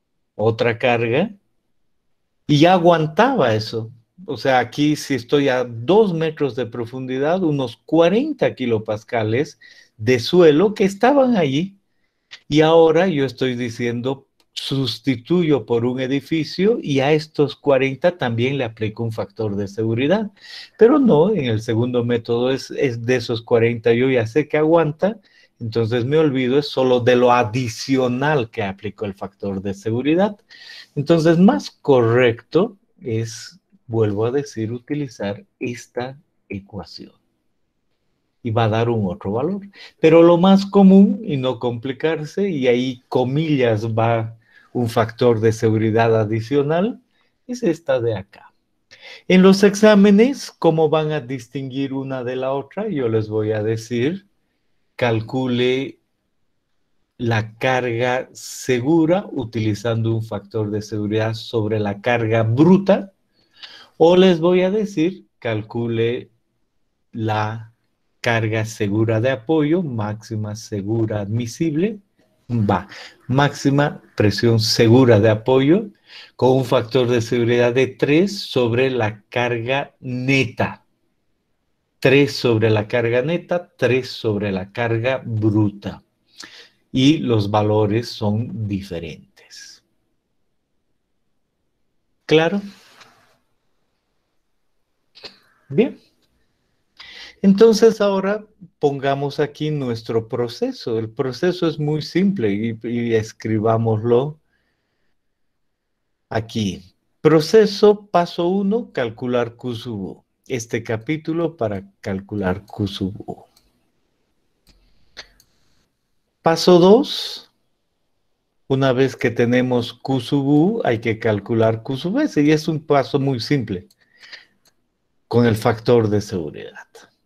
Speaker 1: y ya aguantaba eso. O sea, aquí si estoy a 2 metros de profundidad, unos 40 kilopascales de suelo que estaban allí. Y ahora yo estoy diciendo, sustituyo por un edificio y a estos 40 también le aplico un factor de seguridad. Pero no, en el segundo método es de esos 40 yo ya sé que aguanta, entonces me olvido es solo de lo adicional que aplico el factor de seguridad. Entonces, más correcto es, vuelvo a decir, utilizar esta ecuación. Y va a dar un otro valor. Pero lo más común, y no complicarse, y ahí comillas va un factor de seguridad adicional, es esta de acá. En los exámenes, ¿cómo van a distinguir una de la otra? Yo les voy a decir calcule la carga segura utilizando un factor de seguridad sobre la carga bruta, o les voy a decir, calcule la carga segura de apoyo, máxima segura admisible, máxima presión segura de apoyo, con un factor de seguridad de 3 sobre la carga neta. 3 sobre la carga neta, 3 sobre la carga bruta. Y los valores son diferentes. ¿Claro? Bien. Entonces ahora pongamos aquí nuestro proceso. El proceso es muy simple y escribámoslo aquí. Proceso paso 1, calcular Q sub U. Este capítulo para calcular Q sub U. Paso 2, una vez que tenemos Q sub U, hay que calcular Q sub S, y es un paso muy simple, con el factor de seguridad.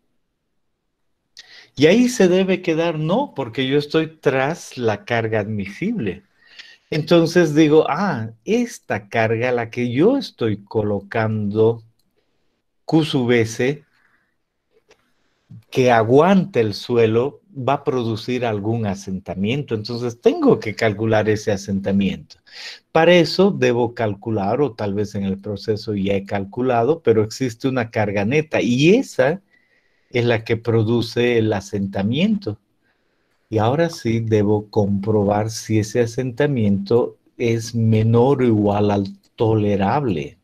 Speaker 1: Y ahí se debe quedar no, porque yo estoy tras la carga admisible. Entonces digo, esta carga, la que yo estoy colocando, Q sub S, que aguante el suelo, va a producir algún asentamiento. Entonces tengo que calcular ese asentamiento. Para eso debo calcular, o tal vez en el proceso ya he calculado, pero existe una carga neta y esa es la que produce el asentamiento. Y ahora sí debo comprobar si ese asentamiento es menor o igual al tolerable.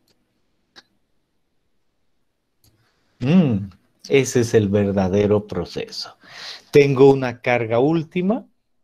Speaker 1: Ese es el verdadero proceso. Tengo una carga última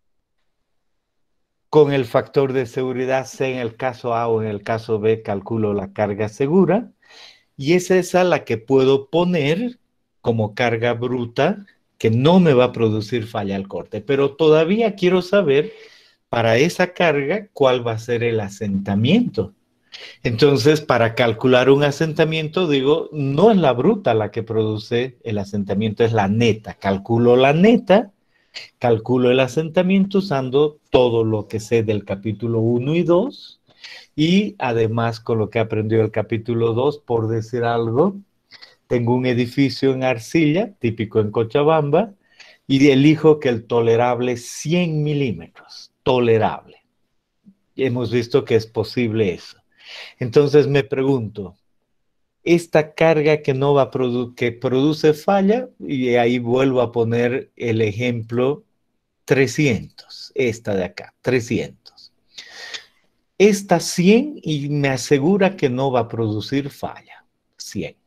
Speaker 1: con el factor de seguridad C en el caso A o en el caso B, calculo la carga segura, y es esa la que puedo poner como carga bruta que no me va a producir falla al corte, pero todavía quiero saber para esa carga cuál va a ser el asentamiento. Entonces, para calcular un asentamiento, digo, no es la bruta la que produce el asentamiento, es la neta. Calculo la neta, calculo el asentamiento usando todo lo que sé del capítulo 1 y 2, y además con lo que aprendió el capítulo 2, por decir algo, tengo un edificio en arcilla, típico en Cochabamba, y elijo que el tolerable es 100 milímetros, tolerable. Y hemos visto que es posible eso. Entonces me pregunto, esta carga que no va que produce falla, y ahí vuelvo a poner el ejemplo 300, esta de acá, 300. Esta 100 y me asegura que no va a producir falla, 100.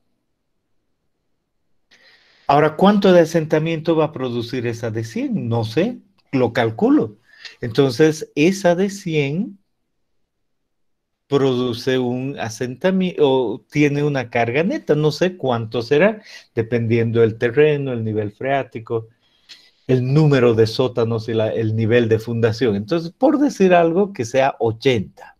Speaker 1: Ahora, ¿cuánto de asentamiento va a producir esa de 100? No sé, lo calculo. Entonces, esa de 100 produce un asentamiento o tiene una carga neta, no sé cuánto será, dependiendo del terreno, el nivel freático, el número de sótanos y el nivel de fundación. Entonces, por decir algo, que sea 80.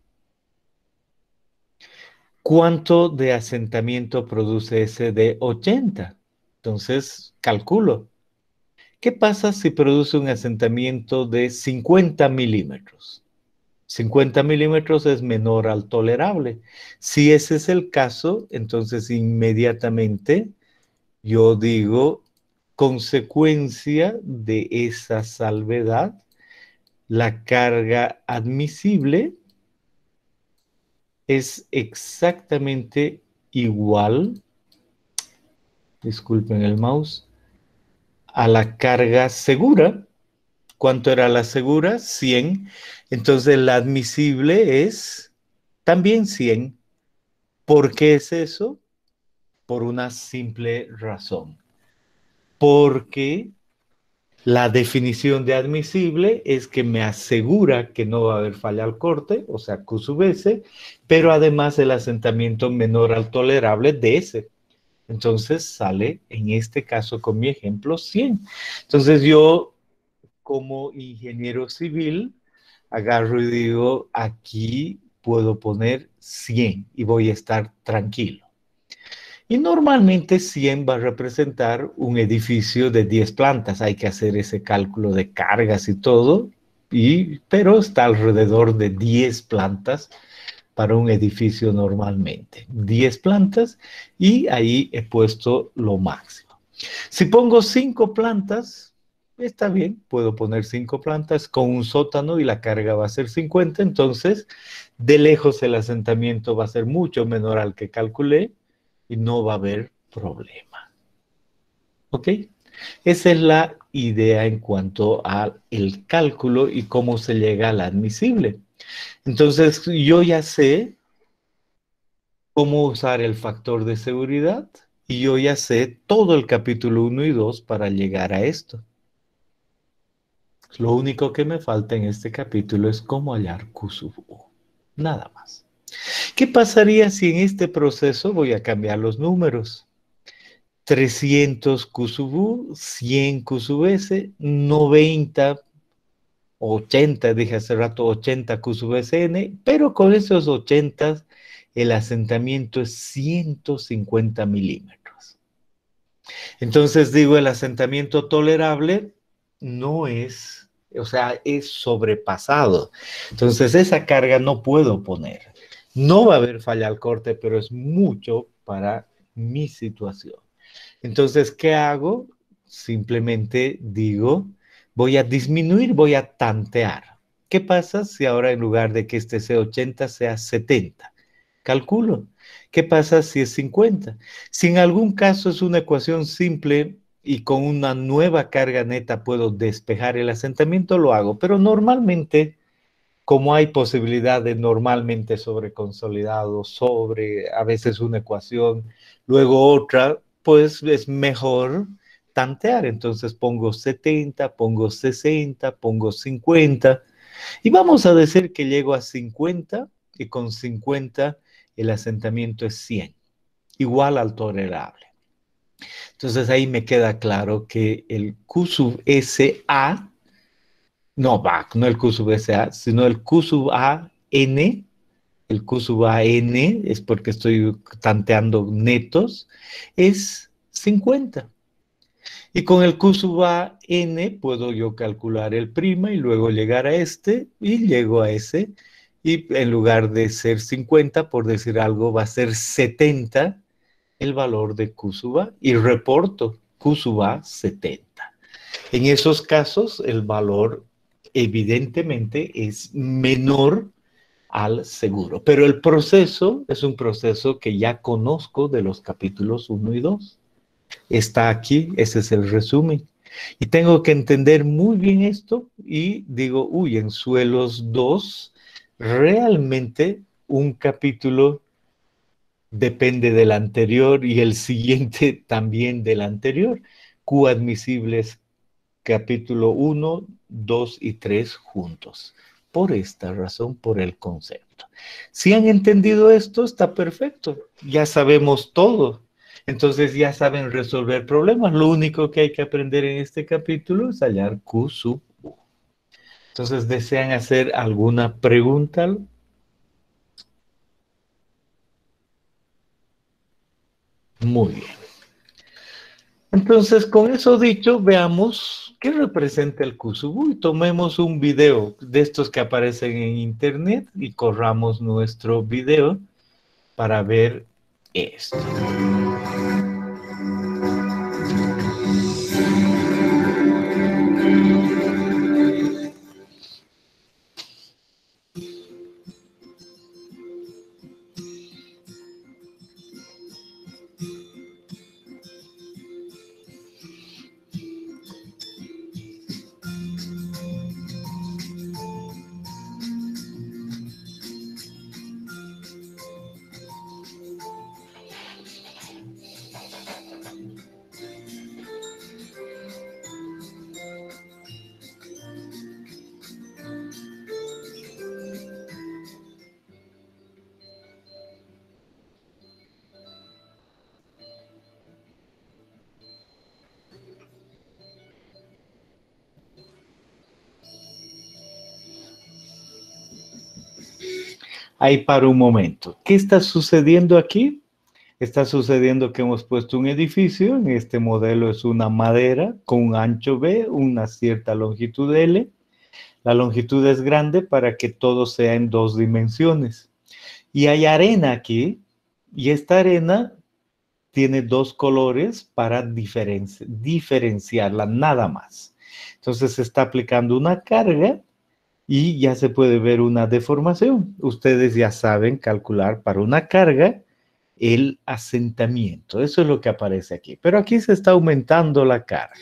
Speaker 1: ¿Cuánto de asentamiento produce ese de 80? Entonces, calculo. ¿Qué pasa si produce un asentamiento de 50 milímetros? 50 milímetros es menor al tolerable. Si ese es el caso, entonces inmediatamente yo digo, consecuencia de esa salvedad, la carga admisible es exactamente igual, disculpen el mouse, a la carga segura. ¿Cuánto era la segura? 100. Entonces la admisible es también 100. ¿Por qué es eso? Por una simple razón. Porque la definición de admisible es que me asegura que no va a haber falla al corte, o sea, Q sub S, pero además el asentamiento menor al tolerable de S. Entonces sale, en este caso con mi ejemplo, 100. Entonces yo, como ingeniero civil, agarro y digo, aquí puedo poner 100 y voy a estar tranquilo. Y normalmente 100 va a representar un edificio de 10 plantas. Hay que hacer ese cálculo de cargas y todo, pero está alrededor de 10 plantas para un edificio normalmente. 10 plantas y ahí he puesto lo máximo. Si pongo 5 plantas, está bien, puedo poner 5 plantas con un sótano y la carga va a ser 50, entonces de lejos el asentamiento va a ser mucho menor al que calculé y no va a haber problema. ¿Ok? Esa es la idea en cuanto al cálculo y cómo se llega al admisible. Entonces, yo ya sé cómo usar el factor de seguridad y yo ya sé todo el capítulo 1 y 2 para llegar a esto. Lo único que me falta en este capítulo es cómo hallar Q sub U. Nada más. ¿Qué pasaría si en este proceso voy a cambiar los números? 300 Q sub U, 100 Q sub S, 90, 80, dije hace rato 80 Q sub SN, pero con esos 80 el asentamiento es 150 milímetros. Entonces digo, el asentamiento tolerable no es, o sea, es sobrepasado. Entonces esa carga no puedo poner. No va a haber falla al corte, pero es mucho para mi situación. Entonces, ¿qué hago? Simplemente digo, voy a disminuir, voy a tantear. ¿Qué pasa si ahora en lugar de que este sea 80 sea 70? Calculo. ¿Qué pasa si es 50? Si en algún caso es una ecuación simple y con una nueva carga neta puedo despejar el asentamiento, lo hago. Pero normalmente, como hay posibilidad de normalmente sobre consolidado, sobre a veces una ecuación, luego otra, pues es mejor tantear. Entonces pongo 70, pongo 60, pongo 50 y vamos a decir que llego a 50 y con 50 el asentamiento es 100, igual al tolerable. Entonces ahí me queda claro que el Q sub SA, no el Q sub SA, sino el Q sub AN, el Q sub AN es porque estoy tanteando netos, es 50. Y con el Q sub AN puedo yo calcular el prima y luego llegar a este y llego a ese. Y en lugar de ser 50, por decir algo, va a ser 70 el valor de Q sub A y reporto Q sub A 70. En esos casos, el valor evidentemente es menor al seguro, pero el proceso es un proceso que ya conozco de los capítulos 1 y 2. Está aquí, ese es el resumen. Y tengo que entender muy bien esto y digo, uy, en suelos 2, realmente un capítulo depende del anterior y el siguiente también del anterior. Q admisibles capítulo 1, 2 y 3 juntos. Por esta razón, por el concepto. Si han entendido esto, está perfecto. Ya sabemos todo. Entonces ya saben resolver problemas. Lo único que hay que aprender en este capítulo es hallar Q sub U. Entonces, ¿desean hacer alguna pregunta? Muy bien. Entonces, con eso dicho, veamos qué representa el Q sub U y tomemos un video de estos que aparecen en internet y corramos nuestro video para ver esto. Ahí para un momento. ¿Qué está sucediendo aquí? Está sucediendo que hemos puesto un edificio, en este modelo es una madera con un ancho B, una cierta longitud L. La longitud es grande para que todo sea en 2 dimensiones. Y hay arena aquí, y esta arena tiene 2 colores para diferenciarla, nada más. Entonces se está aplicando una carga y ya se puede ver una deformación. Ustedes ya saben calcular para una carga el asentamiento. Eso es lo que aparece aquí. Pero aquí se está aumentando la carga.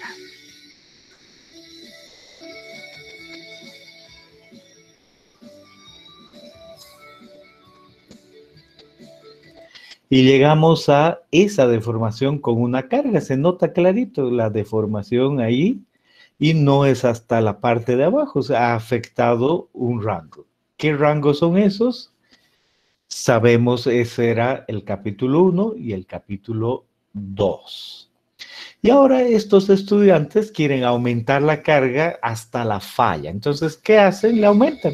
Speaker 1: Y llegamos a esa deformación con una carga. Se nota clarito la deformación ahí y no es hasta la parte de abajo. O sea, ha afectado un rango. ¿Qué rangos son esos? Sabemos, ese era el capítulo 1 y el capítulo 2. Y ahora estos estudiantes quieren aumentar la carga hasta la falla. Entonces, ¿qué hacen? Le aumentan.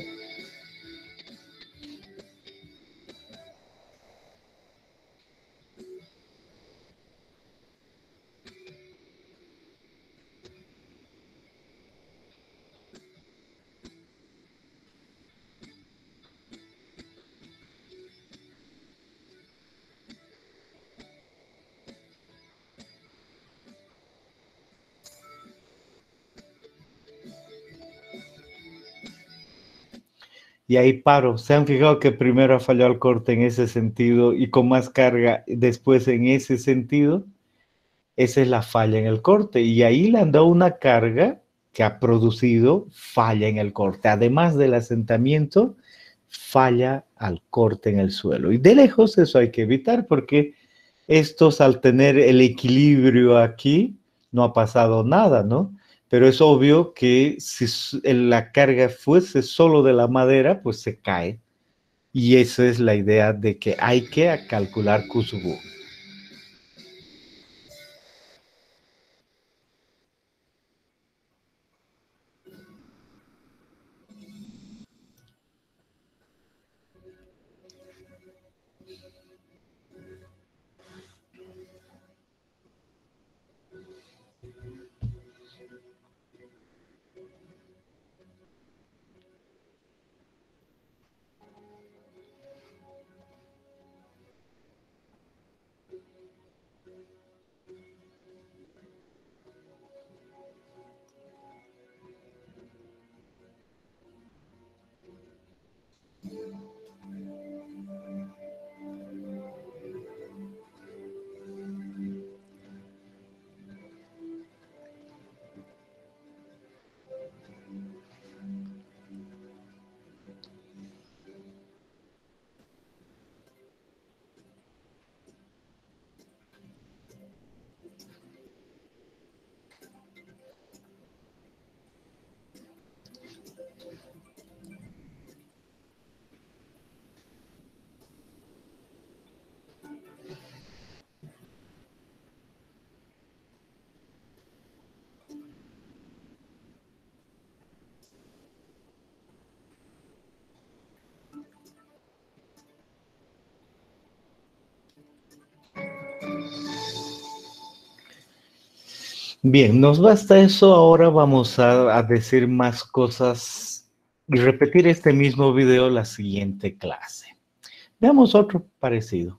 Speaker 1: Y ahí paro. ¿Se han fijado que primero ha fallado el corte en ese sentido y con más carga después en ese sentido? Esa es la falla en el corte. Y ahí le han dado una carga que ha producido falla en el corte. Además del asentamiento, falla al corte en el suelo. Y de lejos eso hay que evitar porque estos al tener el equilibrio aquí no ha pasado nada, ¿no? Pero es obvio que si la carga fuese solo de la madera, pues se cae. Y esa es la idea de que hay que calcular Kusubu. Bien, nos basta eso. Ahora vamos a decir más cosas y repetir este mismo video la siguiente clase. Veamos otro parecido.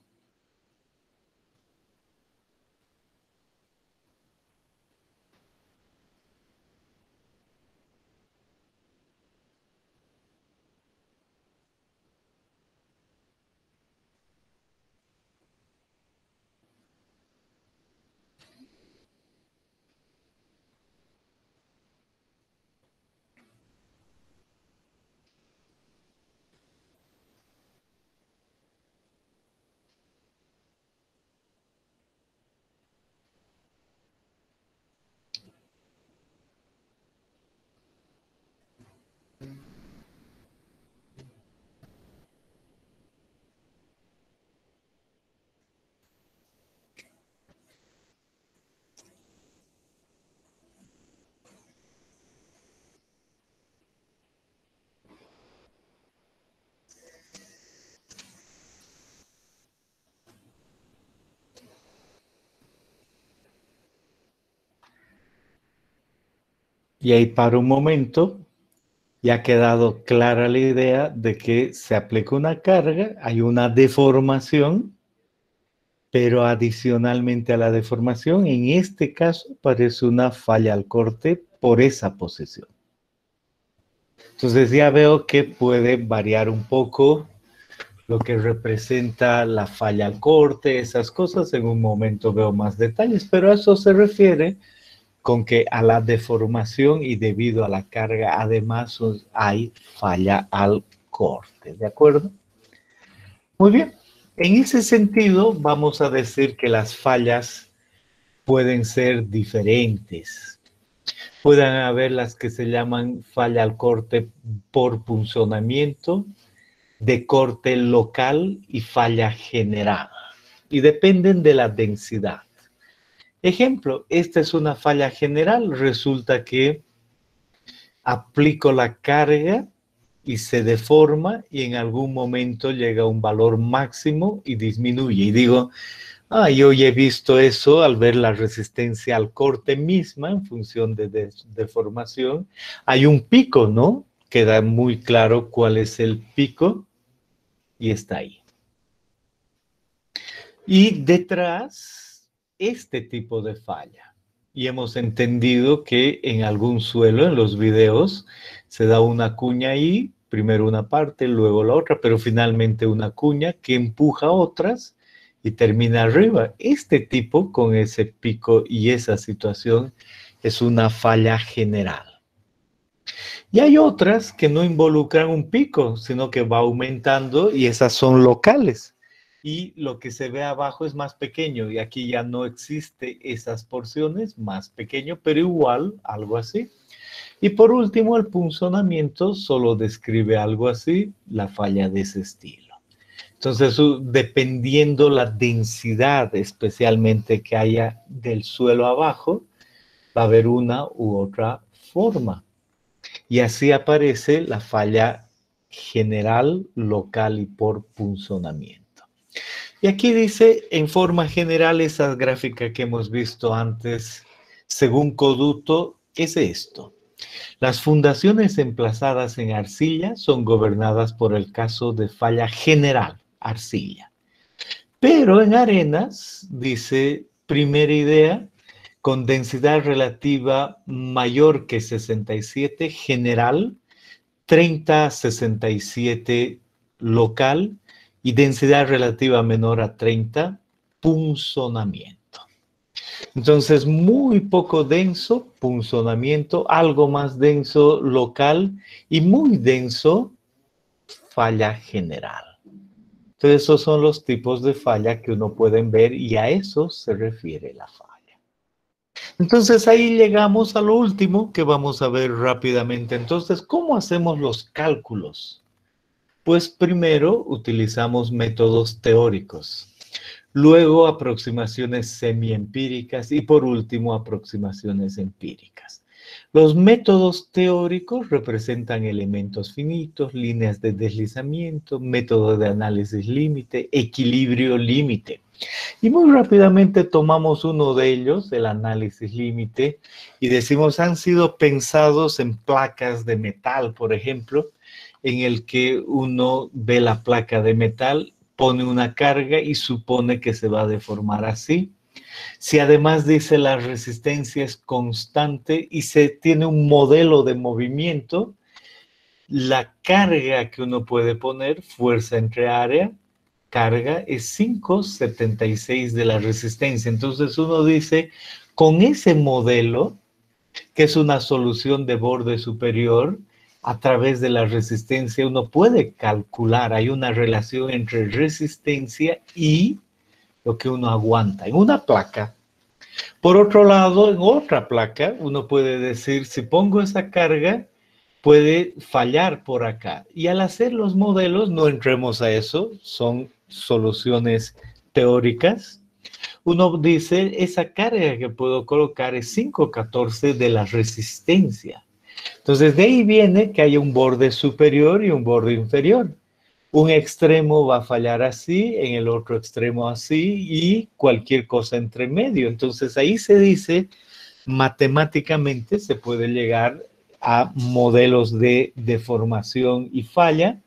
Speaker 1: Y ahí para un momento ya ha quedado clara la idea de que se aplica una carga, hay una deformación, pero adicionalmente a la deformación, en este caso parece una falla al corte por esa posición. Entonces ya veo que puede variar un poco lo que representa la falla al corte, esas cosas. En un momento veo más detalles, pero a eso se refiere con que a la deformación y debido a la carga, además hay falla al corte, ¿de acuerdo? Muy bien. En ese sentido, vamos a decir que las fallas pueden ser diferentes. Pueden haber las que se llaman falla al corte por punzonamiento, de corte local y falla general. Y dependen de la densidad. Ejemplo, esta es una falla general. Resulta que aplico la carga y se deforma y en algún momento llega a un valor máximo y disminuye. Y digo, yo ya he visto eso al ver la resistencia al corte misma en función de deformación. Hay un pico, ¿no? Queda muy claro cuál es el pico y está ahí. Y detrás, este tipo de falla. Y hemos entendido que en algún suelo, en los videos, se da una cuña ahí, primero una parte, luego la otra, pero finalmente una cuña que empuja a otras y termina arriba. Este tipo, con ese pico y esa situación, es una falla general. Y hay otras que no involucran un pico, sino que va aumentando y esas son locales. Y lo que se ve abajo es más pequeño y aquí ya no existe esas porciones, más pequeño, pero igual, algo así. Y por último, el punzonamiento solo describe algo así, la falla de ese estilo. Entonces, dependiendo la densidad especialmente que haya del suelo abajo, va a haber una u otra forma. Y así aparece la falla general, local y por punzonamiento. Y aquí dice, en forma general, esa gráfica que hemos visto antes, según Coduto, es esto. Las fundaciones emplazadas en arcilla son gobernadas por el caso de falla general, arcilla. Pero en arenas, dice, primera idea, con densidad relativa mayor que 67, general, 30 a 67 local y densidad relativa menor a 30, punzonamiento. Entonces, muy poco denso, punzonamiento, algo más denso, local y muy denso, falla general. Entonces, esos son los tipos de falla que uno puede ver y a eso se refiere la falla. Entonces ahí llegamos a lo último que vamos a ver rápidamente. Entonces, ¿cómo hacemos los cálculos? Pues primero utilizamos métodos teóricos, luego aproximaciones semiempíricas y por último aproximaciones empíricas. Los métodos teóricos representan elementos finitos, líneas de deslizamiento, método de análisis límite, equilibrio límite. Y muy rápidamente tomamos uno de ellos, el análisis límite, y decimos, han sido pensados en placas de metal, por ejemplo, en el que uno ve la placa de metal, pone una carga y supone que se va a deformar así. Si además dice la resistencia es constante y se tiene un modelo de movimiento, la carga que uno puede poner, fuerza entre área, carga, es 5,76 de la resistencia. Entonces uno dice, con ese modelo, que es una solución de borde superior, a través de la resistencia uno puede calcular, hay una relación entre resistencia y lo que uno aguanta en una placa. Por otro lado, en otra placa, uno puede decir, si pongo esa carga, puede fallar por acá. Y al hacer los modelos, no entremos a eso, son soluciones teóricas. Uno dice, esa carga que puedo colocar es 5,14 de la resistencia. Entonces, de ahí viene que hay un borde superior y un borde inferior. Un extremo va a fallar así, en el otro extremo así, y cualquier cosa entre medio. Entonces, ahí se dice, matemáticamente se puede llegar a modelos de deformación y falla,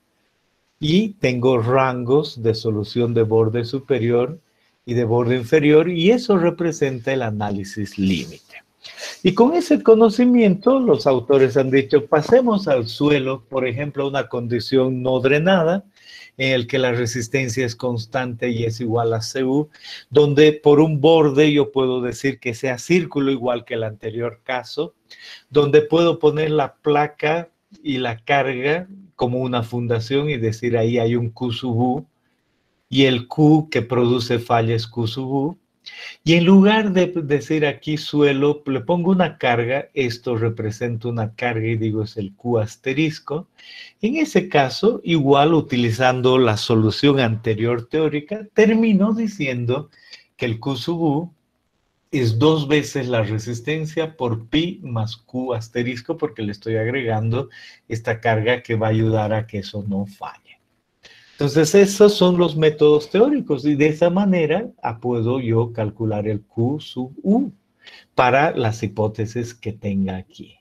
Speaker 1: y tengo rangos de solución de borde superior y de borde inferior, y eso representa el análisis límite. Y con ese conocimiento, los autores han dicho, pasemos al suelo, por ejemplo, una condición no drenada, en el que la resistencia es constante y es igual a CU, donde por un borde yo puedo decir que sea círculo igual que el anterior caso, donde puedo poner la placa y la carga como una fundación y decir ahí hay un Q sub U, y el Q que produce falla es Q sub U. Y en lugar de decir aquí suelo, le pongo una carga, esto representa una carga y digo es el Q asterisco. En ese caso, igual utilizando la solución anterior teórica, termino diciendo que el Q sub U es 2 veces la resistencia por pi más Q asterisco, porque le estoy agregando esta carga que va a ayudar a que eso no falle. Entonces, esos son los métodos teóricos y de esa manera puedo yo calcular el Q sub U para las hipótesis que tenga aquí.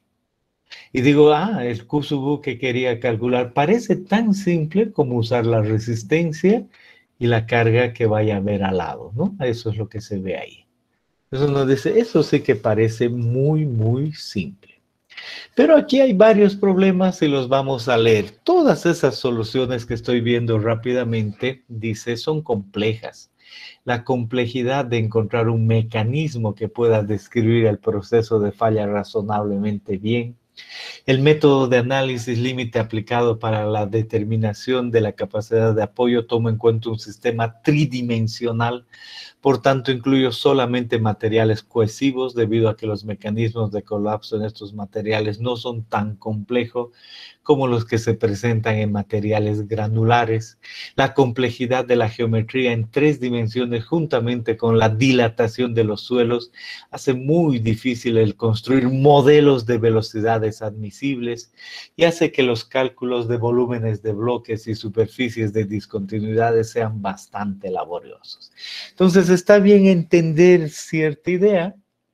Speaker 1: Y digo, el Q sub U que quería calcular parece tan simple como usar la resistencia y la carga que vaya a haber al lado, ¿no? Eso es lo que se ve ahí. Entonces nos dice, eso sí que parece muy, muy simple. Pero aquí hay varios problemas y los vamos a leer. Todas esas soluciones que estoy viendo rápidamente, dice, son complejas. La complejidad de encontrar un mecanismo que pueda describir el proceso de falla razonablemente bien. El método de análisis límite aplicado para la determinación de la capacidad de apoyo toma en cuenta un sistema tridimensional. Por tanto, incluyo solamente materiales cohesivos debido a que los mecanismos de colapso en estos materiales no son tan complejos como los que se presentan en materiales granulares. La complejidad de la geometría en 3 dimensiones juntamente con la dilatación de los suelos hace muy difícil el construir modelos de velocidades admisibles y hace que los cálculos de volúmenes de bloques y superficies de discontinuidades sean bastante laboriosos. Entonces, está bien entender cierta idea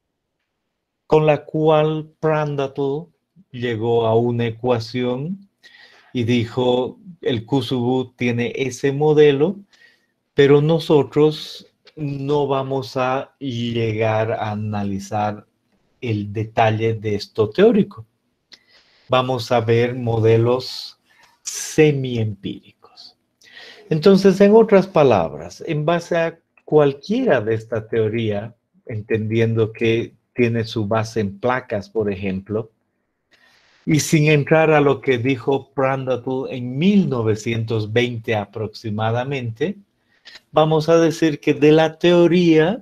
Speaker 1: con la cual Prandtl llegó a una ecuación y dijo, el Q sub U tiene ese modelo, pero nosotros no vamos a llegar a analizar el detalle de esto teórico. Vamos a ver modelos semi-empíricos. Entonces, en otras palabras, en base a cualquiera de esta teoría, entendiendo que tiene su base en placas, por ejemplo, y sin entrar a lo que dijo Prandtl en 1920 aproximadamente, vamos a decir que de la teoría,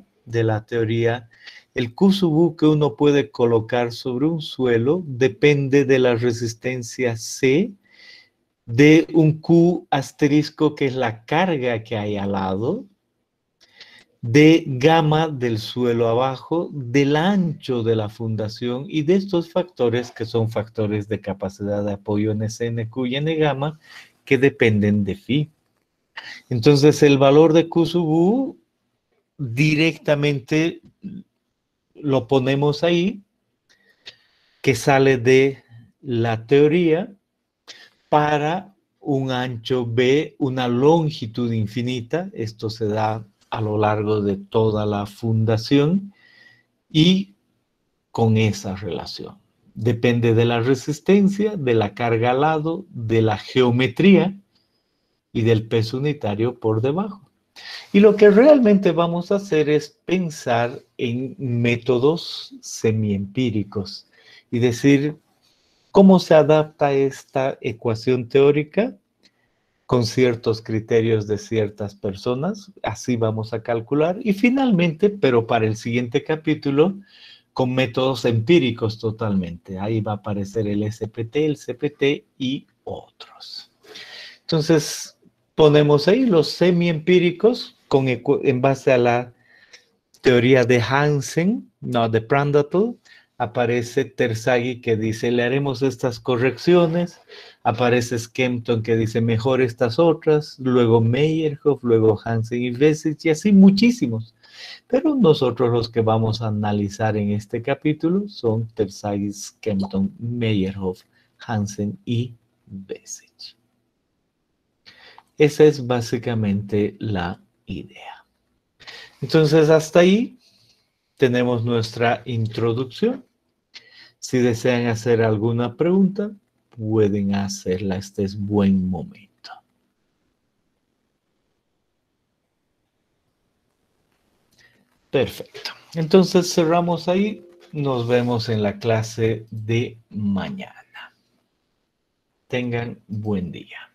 Speaker 1: el Q sub U que uno puede colocar sobre un suelo depende de la resistencia C, de un Q asterisco que es la carga que hay al lado, de gamma del suelo abajo, del ancho de la fundación y de estos factores que son factores de capacidad de apoyo en SNQ y N gamma que dependen de phi. Entonces el valor de Q sub U directamente lo ponemos ahí, que sale de la teoría para un ancho B, una longitud infinita. Esto se da a lo largo de toda la fundación y con esa relación. Depende de la resistencia, de la carga al lado, de la geometría y del peso unitario por debajo. Y lo que realmente vamos a hacer es pensar en métodos semiempíricos y decir cómo se adapta esta ecuación teórica con ciertos criterios de ciertas personas, así vamos a calcular, y finalmente, pero para el siguiente capítulo, con métodos empíricos totalmente. Ahí va a aparecer el SPT, el CPT y otros. Entonces, ponemos ahí los semiempíricos en base a la teoría de Hansen, no de Prandtl. Aparece Terzaghi que dice, le haremos estas correcciones. Aparece Skempton que dice, mejor estas otras. Luego Meyerhoff, luego Hansen y Vesic, y así muchísimos. Pero nosotros los que vamos a analizar en este capítulo son Terzaghi, Kempton, Meyerhoff, Hansen y Bessich. Esa es básicamente la idea. Entonces, hasta ahí tenemos nuestra introducción. Si desean hacer alguna pregunta, pueden hacerla. Este es buen momento. Perfecto. Entonces cerramos ahí. Nos vemos en la clase de mañana. Tengan buen día.